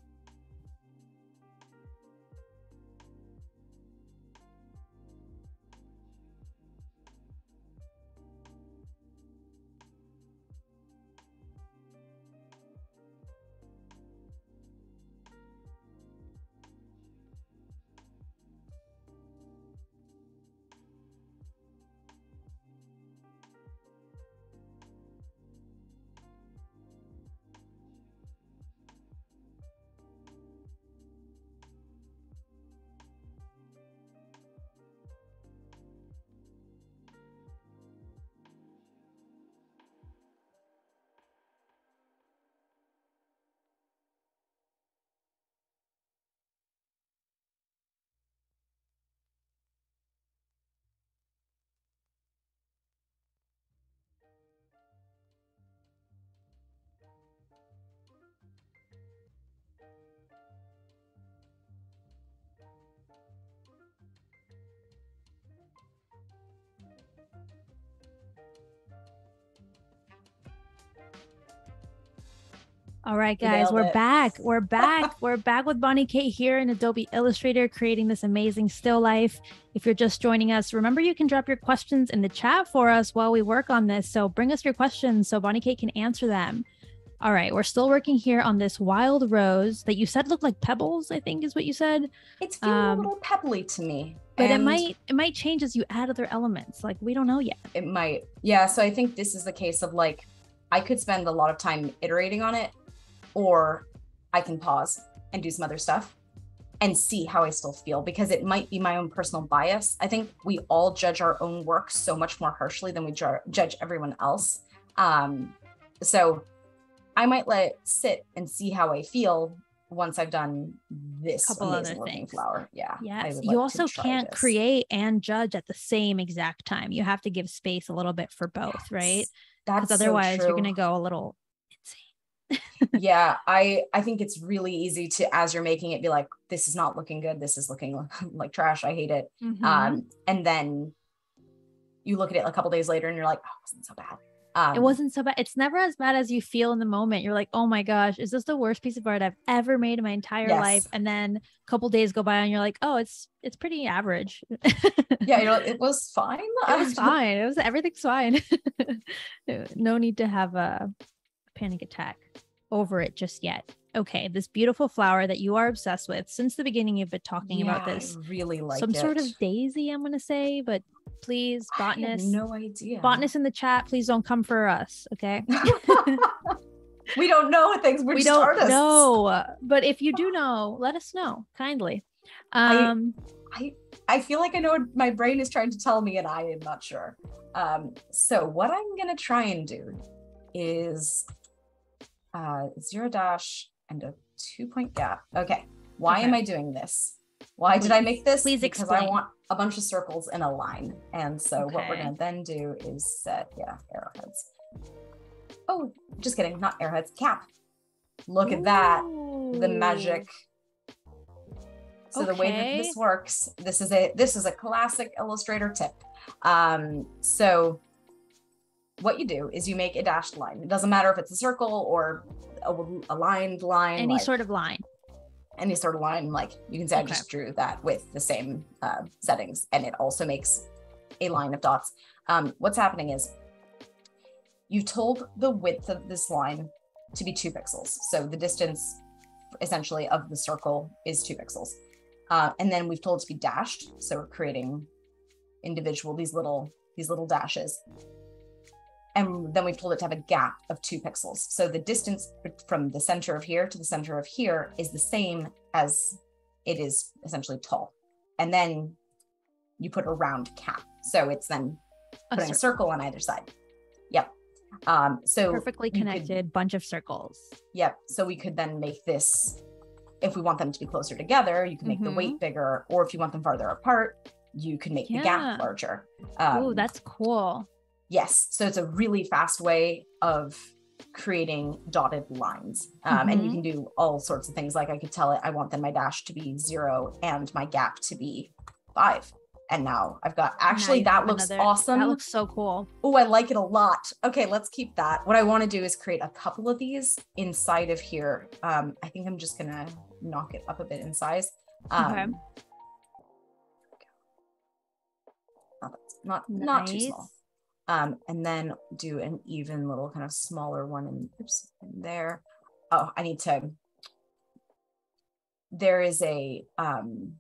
All right, guys, we're back. We're back. We're back with Bonnie Kate here in Adobe Illustrator, creating this amazing still life. If you're just joining us, remember you can drop your questions in the chat for us while we work on this. So bring us your questions so Bonnie Kate can answer them. All right, we're still working here on this wild rose that you said looked like pebbles, I think is what you said. It's feeling um, a little pebbly to me. But and it might it might change as you add other elements. Like, we don't know yet. It might. Yeah, so I think this is the case of like, I could spend a lot of time iterating on it, or I can pause and do some other stuff and see how I still feel, because it might be my own personal bias. I think we all judge our own work so much more harshly than we ju judge everyone else. Um, so I might let it sit and see how I feel once I've done this couple amazing other looking things. flower. Yeah. Yes. Like you also can't this. create and judge at the same exact time. You have to give space a little bit for both, yes. right? That's otherwise so you're going to go a little insane. Yeah, I I think it's really easy to, as you're making it, be like, this is not looking good. This is looking like trash. I hate it. Mm-hmm. Um, and then you look at it a couple days later and you're like, oh, it wasn't so bad. Um, it wasn't so bad. It's never as bad as you feel in the moment. You're like, oh my gosh, is this the worst piece of art I've ever made in my entire yes. life? And then a couple days go by and you're like, oh, it's it's pretty average. Yeah, you know, it was fine. It was fine. It was everything's fine. No need to have a panic attack over it just yet. Okay, this beautiful flower that you are obsessed with since the beginning. You've been talking yeah, about this. I really like some it. sort of daisy, I'm gonna say, but please, botanists, I have no idea. Botanists in the chat, please don't come for us, okay? We don't know things. We're we just don't artists. know, but if you do know, let us know kindly. Um, I, I I feel like I know what my brain is trying to tell me, and I am not sure. Um, so what I'm gonna try and do is uh, zero dash and a two point gap. Okay, why okay. am I doing this? Why please, did I make this? Please because explain. I want a bunch of circles in a line. And so okay. what we're gonna then do is set, yeah, arrowheads. Oh, just kidding, not arrowheads, cap. Look Ooh. At that, the magic. So okay. the way that this works, this is a this is a classic Illustrator tip. Um, so what you do is you make a dashed line. It doesn't matter if it's a circle or a, a lined line. Any like, sort of line. Any sort of line. Like you can say okay. I just drew that with the same uh, settings, and it also makes a line of dots. Um, what's happening is you told the width of this line to be two pixels. So the distance essentially of the circle is two pixels. Uh, and then we've told it to be dashed. So we're creating individual, these little, these little dashes. And then we've told it to have a gap of two pixels. So the distance from the center of here to the center of here is the same as it is essentially tall. And then you put a round cap. So it's then putting a circle, a circle on either side. Yep. Um, so perfectly connected could, bunch of circles. Yep. So we could then make this, if we want them to be closer together, you can make mm-hmm. the weight bigger, or if you want them farther apart, you can make yeah. the gap larger. Um, Oh, that's cool. Yes. So it's a really fast way of creating dotted lines. Um, mm-hmm. And you can do all sorts of things. Like I could tell it, I want then my dash to be zero and my gap to be five. And now I've got, actually that looks another, awesome. That looks so cool. Oh, I like it a lot. Okay, let's keep that. What I want to do is create a couple of these inside of here. Um, I think I'm just gonna knock it up a bit in size. Um, okay. Not, not, nice. not too small. Um, and then do an even little kind of smaller one in, oops, in there. Oh, I need to, there is a, um,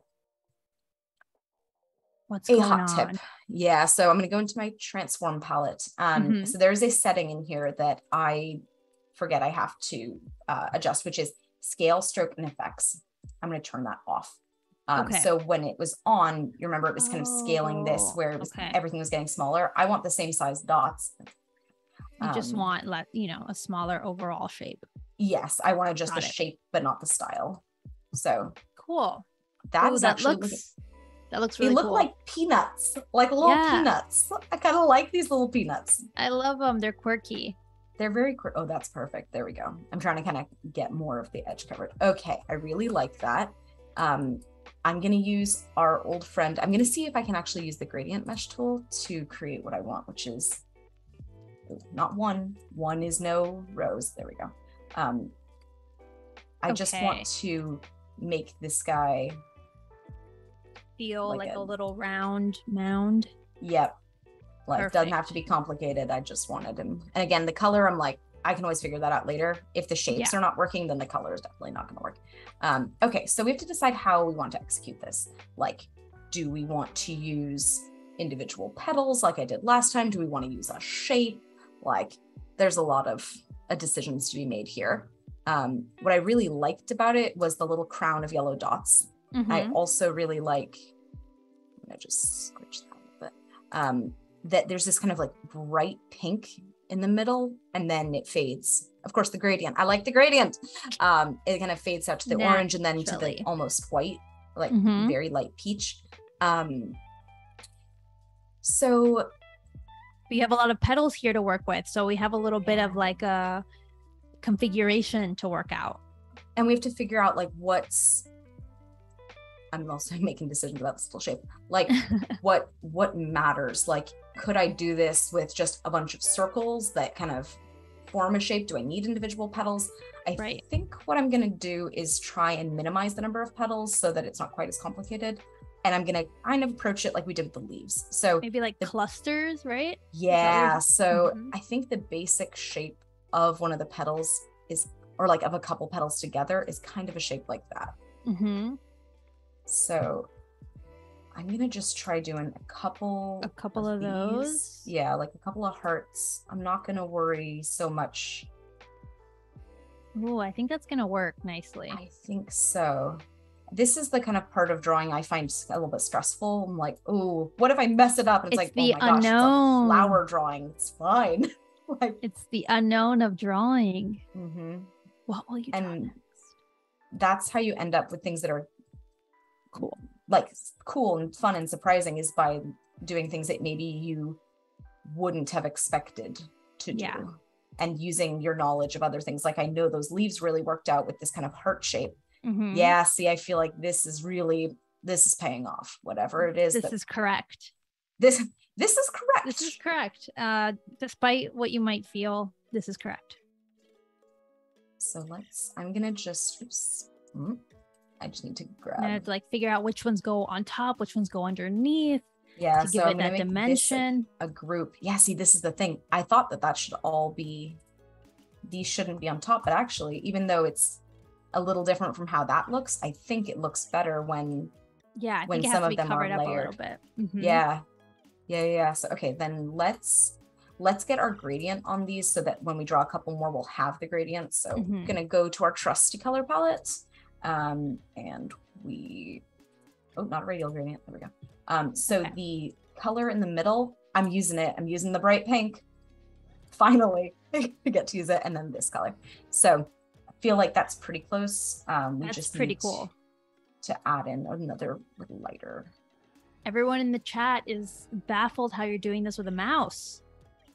What's a going hot on? tip. Yeah. So I'm going to go into my transform palette. Um, mm-hmm. So there's a setting in here that I forget I have to uh, adjust, which is scale, stroke, and effects. I'm going to turn that off. Um, okay. So when it was on, you remember it was kind of scaling this where it was, okay. everything was getting smaller. I want the same size dots. You um, just want, let you know, a smaller overall shape. Yes. I want just Got the it. shape, but not the style. So cool. That's Ooh, that actually looks, looking, that looks really they look cool. like peanuts, like little yeah. peanuts. I kind of like these little peanuts. I love them. They're quirky. They're very quirky. Oh, that's perfect. There we go. I'm trying to kind of get more of the edge covered. Okay. I really like that. Um, I'm going to use our old friend. I'm going to see if I can actually use the gradient mesh tool to create what I want, which is not one. One is no rose. There we go. Um, I okay. just want to make this guy feel like, like a, a little round mound. Yep. Like Perfect. Doesn't have to be complicated. I just wanted him. And again, the color, I'm like, I can always figure that out later. If the shapes yeah. are not working, then the color is definitely not going to work. Um, okay, so we have to decide how we want to execute this. Like, do we want to use individual petals like I did last time? Do we want to use a shape? Like, there's a lot of uh, decisions to be made here. Um, what I really liked about it was the little crown of yellow dots. Mm-hmm. I also really like, I'm going to just squidge that a little bit, um, that there's this kind of like bright pink in the middle, and then it fades. Of course, the gradient. I like the gradient. Um, it kind of fades out to the Naturally. orange and then to the almost white, like mm-hmm. very light peach. Um, so we have a lot of petals here to work with. So we have a little bit of like a configuration to work out. And we have to figure out like what's, I'm also making decisions about the still shape. Like what, what matters? Like, could I do this with just a bunch of circles that kind of form a shape? Do I need individual petals? I right. think what I'm going to do is try and minimize the number of petals so that it's not quite as complicated. And I'm going to kind of approach it like we did with the leaves. So maybe like the, clusters, right? Yeah. So mm-hmm. I think the basic shape of one of the petals is, or like of a couple petals together is kind of a shape like that. Mm-hmm. So I'm going to just try doing a couple a couple of, of those. Yeah, like a couple of hearts. I'm not going to worry so much. Oh, I think that's going to work nicely. I think so. This is the kind of part of drawing I find a little bit stressful. I'm like, oh, what if I mess it up? And it's, it's like, the oh my unknown. gosh, it's a flower drawing. It's fine. Like, it's the unknown of drawing. Mm-hmm. What will you draw and next? That's how you end up with things that are cool. Like cool and fun and surprising is by doing things that maybe you wouldn't have expected to do. Yeah. And using your knowledge of other things. Like I know those leaves really worked out with this kind of heart shape. Mm-hmm. Yeah, see, I feel like this is really, this is paying off, whatever it is. This that, is correct. This, this is correct. This is correct. Uh, despite what you might feel, this is correct. So let's, I'm going to just, oops. Mm, I just need to grab. And I have to like figure out which ones go on top, which ones go underneath. Yeah, to so give I'm it that make dimension. This a, a group. Yeah, see, this is the thing. I thought that that should all be, these shouldn't be on top, but actually, even though it's a little different from how that looks, I think it looks better when yeah, I when think it some has to of them be covered are up layered. a little bit. Mm-hmm. Yeah, yeah, yeah. So okay, then let's let's get our gradient on these so that when we draw a couple more, we'll have the gradient. So mm-hmm. I'm gonna go to our trusty color palette, um, and we oh, not a radial gradient. There we go. Um, so okay. The color in the middle, I'm using it. I'm using the bright pink. Finally, I get to use it, and then this color. So I feel like that's pretty close. Um, we that's just pretty need cool to add in another little lighter. Everyone in the chat is baffled how you're doing this with a mouse.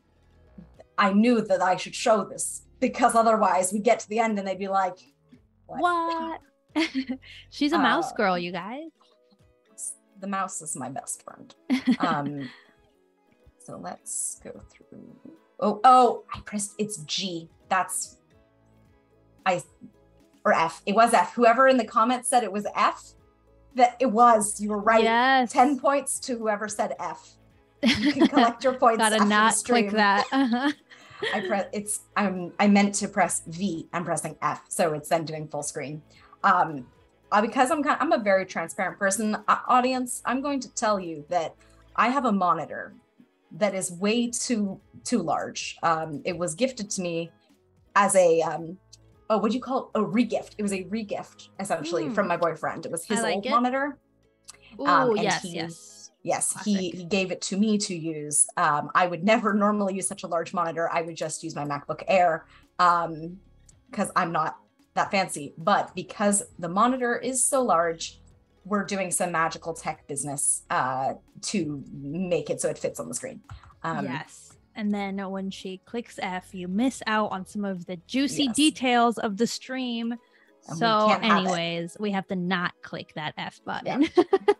I knew that I should show this because otherwise we get to the end and they'd be like, what? what? She's a mouse uh, girl, you guys. The mouse is my best friend. Um, so let's go through. Oh, oh, I pressed, it's G. That's, I, or F. It was F. Whoever in the comments said it was F, that it was, you were right. Yes. ten points to whoever said F. You can collect your points. Gotta after not the stream. click that. Uh-huh. I press, it's, I'm, I meant to press V. I'm pressing F. So it's then doing full screen. Um, uh, because I'm kind of, I'm a very transparent person, uh, audience, I'm going to tell you that I have a monitor that is way too, too large. Um, it was gifted to me as a, um, oh, what'd you call it? A regift. It was a regift, essentially, mm. from my boyfriend. It was his like old it. monitor. Ooh, um, and yes, he, yes. Yes, he, he gave it to me to use. Um, I would never normally use such a large monitor. I would just use my MacBook Air um, because I'm not that fancy. But because the monitor is so large, we're doing some magical tech business uh, to make it so it fits on the screen. Um, yes. And then when she clicks F, you miss out on some of the juicy yes. details of the stream. And so anyways, we have to not click that F button. Yeah.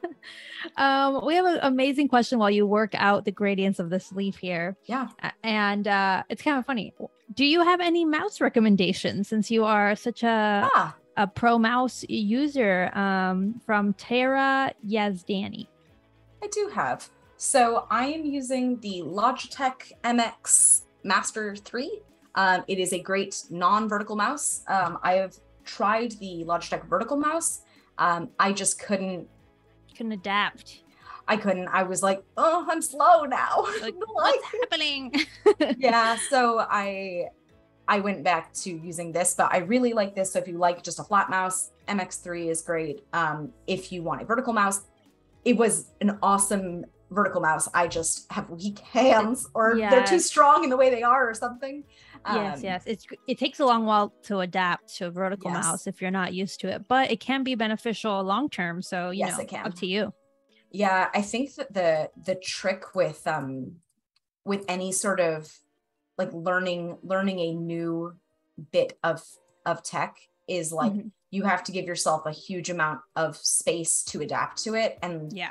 um, we have an amazing question while you work out the gradients of this leaf here. Yeah. And uh, it's kind of funny. Do you have any mouse recommendations since you are such a, ah. a pro mouse user um, from Tara Yazdani? I do have. So I am using the Logitech M X Master three. Um, it is a great non-vertical mouse. Um, I have tried the Logitech vertical mouse. Um, I just couldn't. Couldn't adapt. I couldn't. I was like, oh, I'm slow now. Like, what's happening? Yeah. So I, I went back to using this, but I really like this. So if you like just a flat mouse, M X three is great. Um, if you want a vertical mouse, it was an awesome vertical mouse. I just have weak hands, or yes. they're too strong in the way they are, or something. Um, yes, yes. It's it takes a long while to adapt to a vertical yes. mouse if you're not used to it, but it can be beneficial long term. So you yes, know, it can. Up to you. Yeah, I think that the the trick with um with any sort of like learning learning a new bit of of tech is like mm-hmm. you have to give yourself a huge amount of space to adapt to it, and yeah.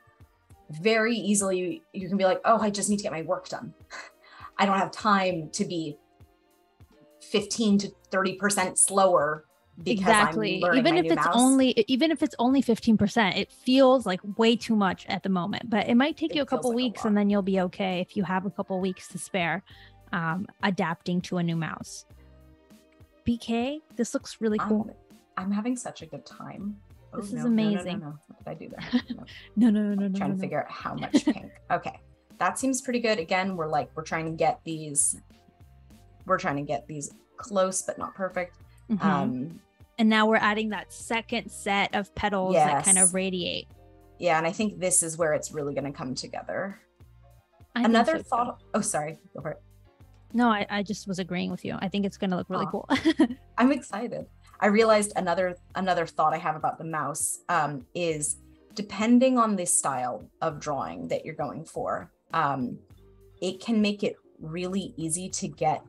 very easily you can be like, oh, I just need to get my work done. I don't have time to be fifteen to thirty percent slower because exactly. I'm learning even my if new it's mouse. only even if it's only fifteen percent, it feels like way too much at the moment, but it might take it you a couple like weeks a and then you'll be okay if you have a couple weeks to spare um, adapting to a new mouse. B K, this looks really cool. I'm, I'm having such a good time. Oh, this no, is amazing. No, no, no, no. What did I do there? No, no, no, no, I'm no. trying no, to no. figure out how much pink. Okay, that seems pretty good. Again, we're like, we're trying to get these, we're trying to get these close, but not perfect. Mm-hmm. Um, and now we're adding that second set of petals yes. that kind of radiate. Yeah, and I think this is where it's really going to come together. I Another so thought. too. Oh, sorry. Go for it. No, I, I just was agreeing with you. I think it's going to look really oh, cool. I'm excited. I realized another another thought I have about the mouse um, is depending on the style of drawing that you're going for, um, it can make it really easy to get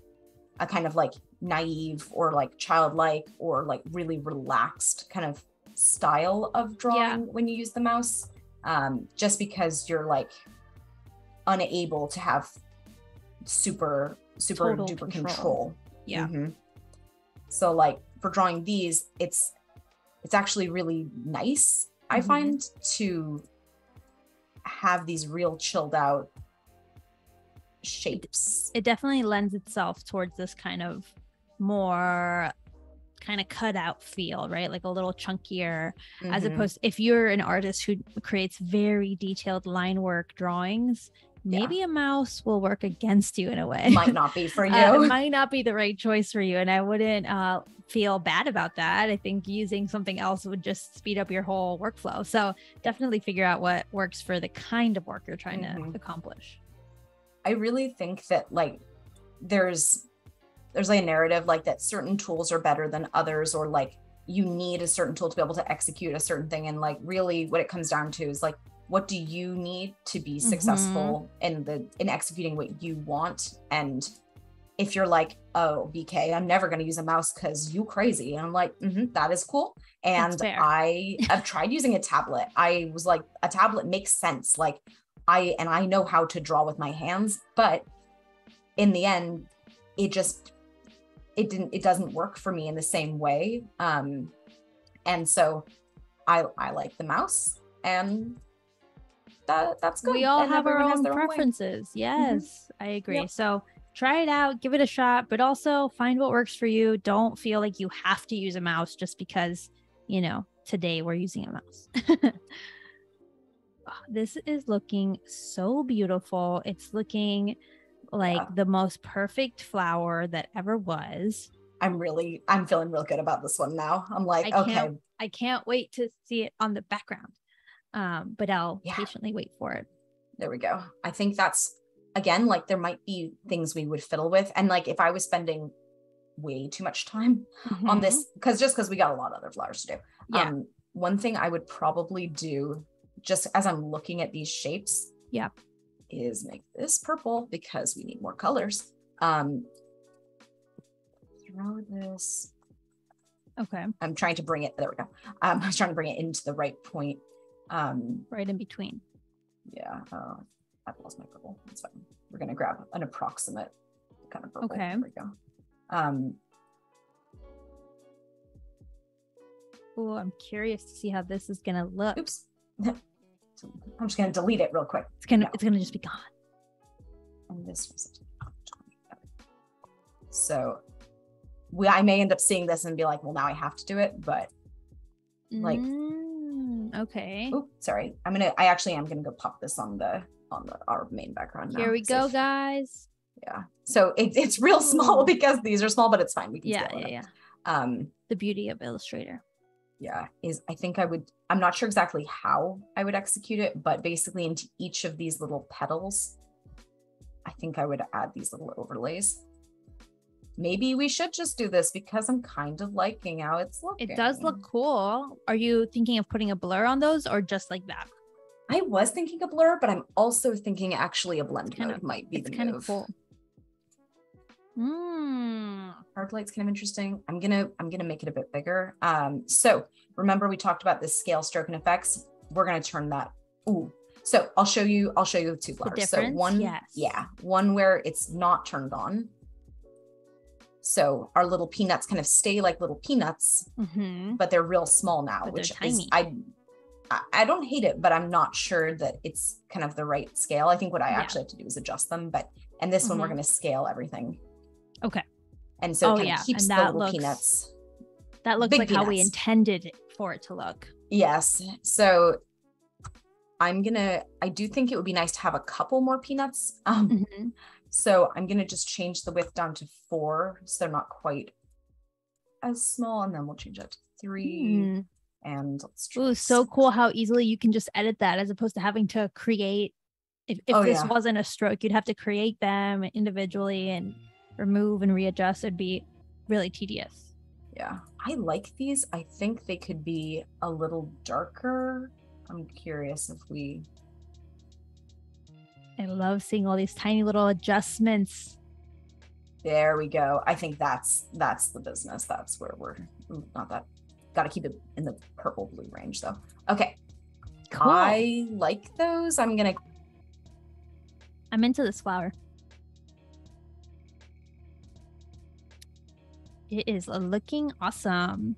a kind of like naive or like childlike or like really relaxed kind of style of drawing yeah. when you use the mouse, um, just because you're like unable to have super super Total duper control. control. Yeah. Mm-hmm. So like for drawing these, it's it's actually really nice, mm-hmm. I find, to have these real chilled out shapes. It definitely lends itself towards this kind of more kind of cut out feel, right? Like a little chunkier, mm-hmm. as opposed if you're an artist who creates very detailed line work drawings, maybe yeah. a mouse will work against you in a way. Might not be for you. uh, it might not be the right choice for you. And I wouldn't uh, feel bad about that. I think using something else would just speed up your whole workflow. So definitely figure out what works for the kind of work you're trying mm-hmm. to accomplish. I really think that like there's there's like a narrative like that certain tools are better than others, or like you need a certain tool to be able to execute a certain thing. And like really what it comes down to is like what do you need to be Mm-hmm. successful in the in executing what you want? And if you're like, oh, B K, I'm never going to use a mouse because you crazy. And I'm like, mm-hmm, that is cool. And I have tried using a tablet. I was like, a tablet makes sense. Like I, and I know how to draw with my hands, but in the end, it just, it didn't, it doesn't work for me in the same way. Um, and so I, I like the mouse, and that that's good. We all and have our own their preferences. Own yes, mm-hmm. I agree. Yep. So try it out, give it a shot, but also find what works for you. Don't feel like you have to use a mouse just because, you know, today we're using a mouse. Oh, this is looking so beautiful. It's looking like yeah. the most perfect flower that ever was. I'm really, I'm feeling real good about this one now. I'm like, I okay. Can't, I can't wait to see it on the background. Um, but I'll yeah. patiently wait for it. There we go. I think that's, again, like there might be things we would fiddle with. And like, if I was spending way too much time mm-hmm. on this, because just because we got a lot of other flowers to do. Yeah. Um, one thing I would probably do, just as I'm looking at these shapes, yeah, is make this purple because we need more colors. Um, throw this. Okay. I'm trying to bring it, there we go. Um, I was trying to bring it into the right point. Um, right in between. Yeah. Uh, I've lost my purple. That's fine. We're going to grab an approximate kind of purple. Okay. There we go. Um, oh, I'm curious to see how this is going to look. Oops. I'm just going to delete it real quick. It's going to, no. it's going to just be gone. And this was so we, I may end up seeing this and be like, well, now I have to do it, but like, mm, okay. Oh, sorry. I'm going to, I actually am going to go pop this on the, on the, our main background now. Here we go, if, guys. Yeah. So it, it's real small because these are small, but it's fine. We can yeah, scale yeah, it yeah. Um, the beauty of Illustrator. Yeah, is I think I would, I'm not sure exactly how I would execute it, but basically into each of these little petals, I think I would add these little overlays. Maybe we should just do this because I'm kind of liking how it's looking. It does look cool. Are you thinking of putting a blur on those or just like that? I was thinking a blur, but I'm also thinking actually a blend mode of, might be the kind move. Of cool. Mm. Hard light's kind of interesting. I'm gonna I'm gonna make it a bit bigger. Um, so remember we talked about this scale, stroke, and effects. We're gonna turn that. Ooh. So I'll show you. I'll show you the two flowers. So one, yes. yeah, one where it's not turned on. So our little peanuts kind of stay like little peanuts, mm-hmm. but they're real small now, but which tiny. is I. I don't hate it, but I'm not sure that it's kind of the right scale. I think what I yeah. actually have to do is adjust them. But and this mm-hmm. one we're going to scale everything. Okay. And so it oh, kind yeah. of keeps and the that little looks, peanuts. That looks Big like peanuts. how we intended for it to look. Yes. So I'm going to, I do think it would be nice to have a couple more peanuts. Um, mm-hmm. So I'm going to just change the width down to four. So they're not quite as small. And then we'll change that to three. Mm. And let's try. Ooh, so cool how easily you can just edit that as opposed to having to create. If, if oh, this yeah. wasn't a stroke, you'd have to create them individually and remove and readjust. It'd be really tedious. Yeah, I like these. I think they could be a little darker. I'm curious if we. I love seeing all these tiny little adjustments. There we go. I think that's that's the business. That's where we're ooh, not that. Got to keep it in the purple blue range though. Okay. Cool. I like those. I'm going to. I'm into this flower. It is looking awesome.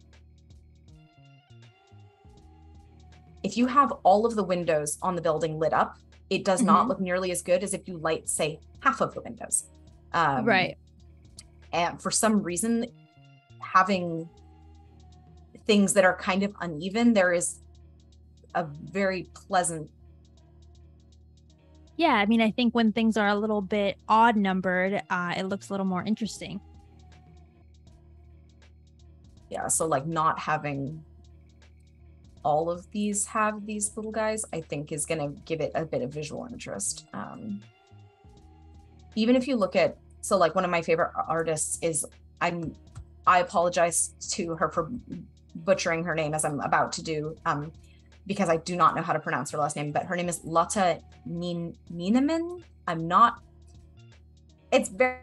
If you have all of the windows on the building lit up, it does mm-hmm. not look nearly as good as if you light, say, half of the windows. Um, right. And for some reason, having things that are kind of uneven, there is a very pleasant. Yeah, I mean, I think when things are a little bit odd numbered, uh, it looks a little more interesting. Yeah, so like not having all of these have these little guys, I think is going to give it a bit of visual interest. Um, even if you look at, so like one of my favorite artists is, I'm, I apologize to her for butchering her name as I'm about to do, um, because I do not know how to pronounce her last name, but her name is Lotte Nin Nieneman. I'm not, it's very,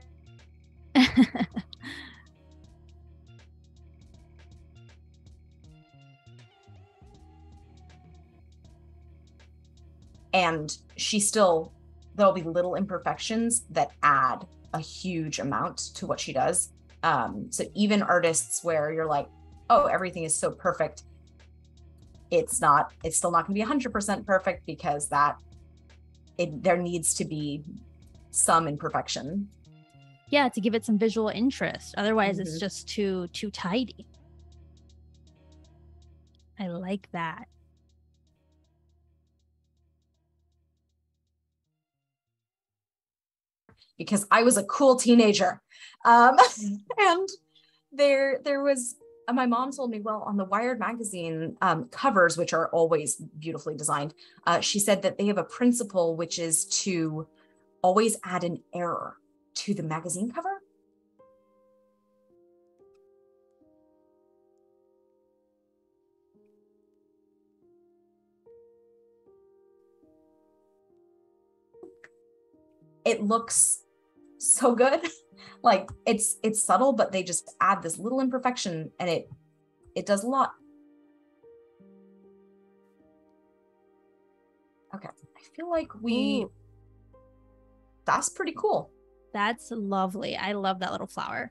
and she still, there'll be little imperfections that add a huge amount to what she does. Um, so even artists where you're like, oh, everything is so perfect, it's not, it's still not gonna be one hundred percent perfect, because that, it, there needs to be some imperfection. Yeah, to give it some visual interest. Otherwise, Mhm. it's just too too tidy. I like that. Because I was a cool teenager. Um, and there, there was, uh, my mom told me, well, on the Wired magazine um, covers, which are always beautifully designed, uh, she said that they have a principle, which is to always add an error to the magazine cover. It looks so good. Like it's it's subtle, but they just add this little imperfection, and it it does a lot. Okay, I feel like we, Ooh, that's pretty cool. that's lovely. I love that little flower.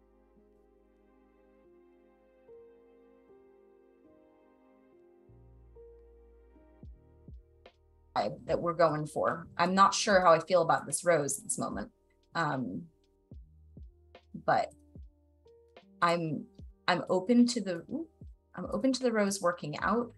That we're going for. I'm not sure how I feel about this rose at this moment. Um, but I'm I'm open to the ooh, I'm open to the rose working out.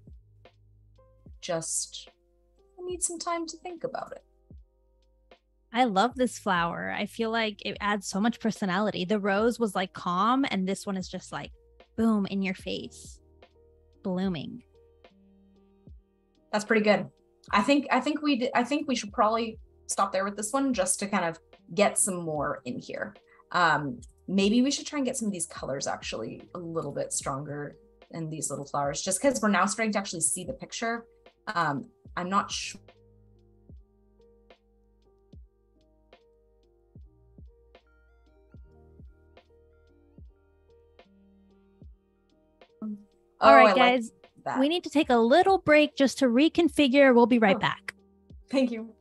Just I need some time to think about it. I love this flower. I feel like it adds so much personality. The rose was like calm, and this one is just like boom in your face, blooming. That's pretty good. I think I think we I think we should probably stop there with this one, just to kind of get some more in here. Um, maybe we should try and get some of these colors actually a little bit stronger in these little flowers, just because we're now starting to actually see the picture. Um, I'm not sure. Oh, All right, I guys, like that. we need to take a little break just to reconfigure. We'll be right Oh, back. thank you.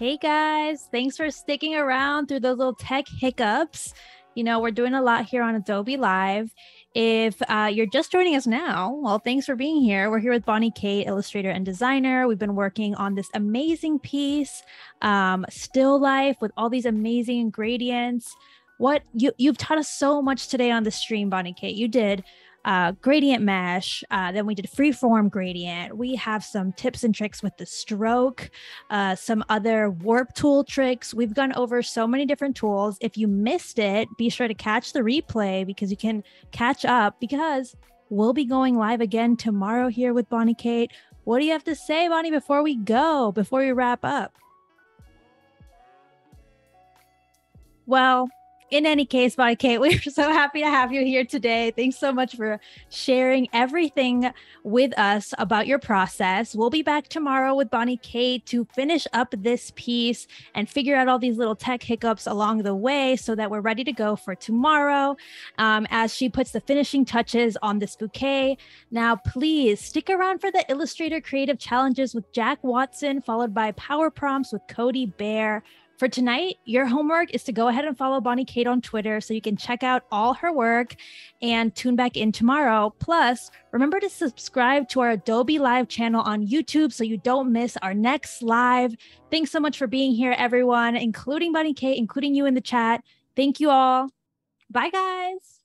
Hey guys, thanks for sticking around through those little tech hiccups. You know, we're doing a lot here on Adobe Live. If uh, you're just joining us now, well, thanks for being here. We're here with Bonnie Kate, illustrator and designer. We've been working on this amazing piece, um, still life with all these amazing ingredients. What you, you've taught us so much today on the stream, Bonnie Kate. You did uh, gradient mesh. Uh, then we did freeform gradient. We have some tips and tricks with the stroke, uh, some other warp tool tricks. We've gone over so many different tools. If you missed it, be sure to catch the replay because you can catch up because we'll be going live again tomorrow here with Bonnie Kate. What do you have to say, Bonnie, before we go, before we wrap up? Well, in any case, Bonnie Kate, we're so happy to have you here today. Thanks so much for sharing everything with us about your process. We'll be back tomorrow with Bonnie Kate to finish up this piece and figure out all these little tech hiccups along the way so that we're ready to go for tomorrow um, as she puts the finishing touches on this bouquet. Now, please stick around for the Illustrator Creative Challenges with Jack Watson, followed by Power Prompts with Cody Bear. For tonight, your homework is to go ahead and follow Bonnie Kate on Twitter so you can check out all her work and tune back in tomorrow. Plus, remember to subscribe to our Adobe Live channel on YouTube so you don't miss our next live. Thanks so much for being here, everyone, including Bonnie Kate, including you in the chat. Thank you all. Bye, guys.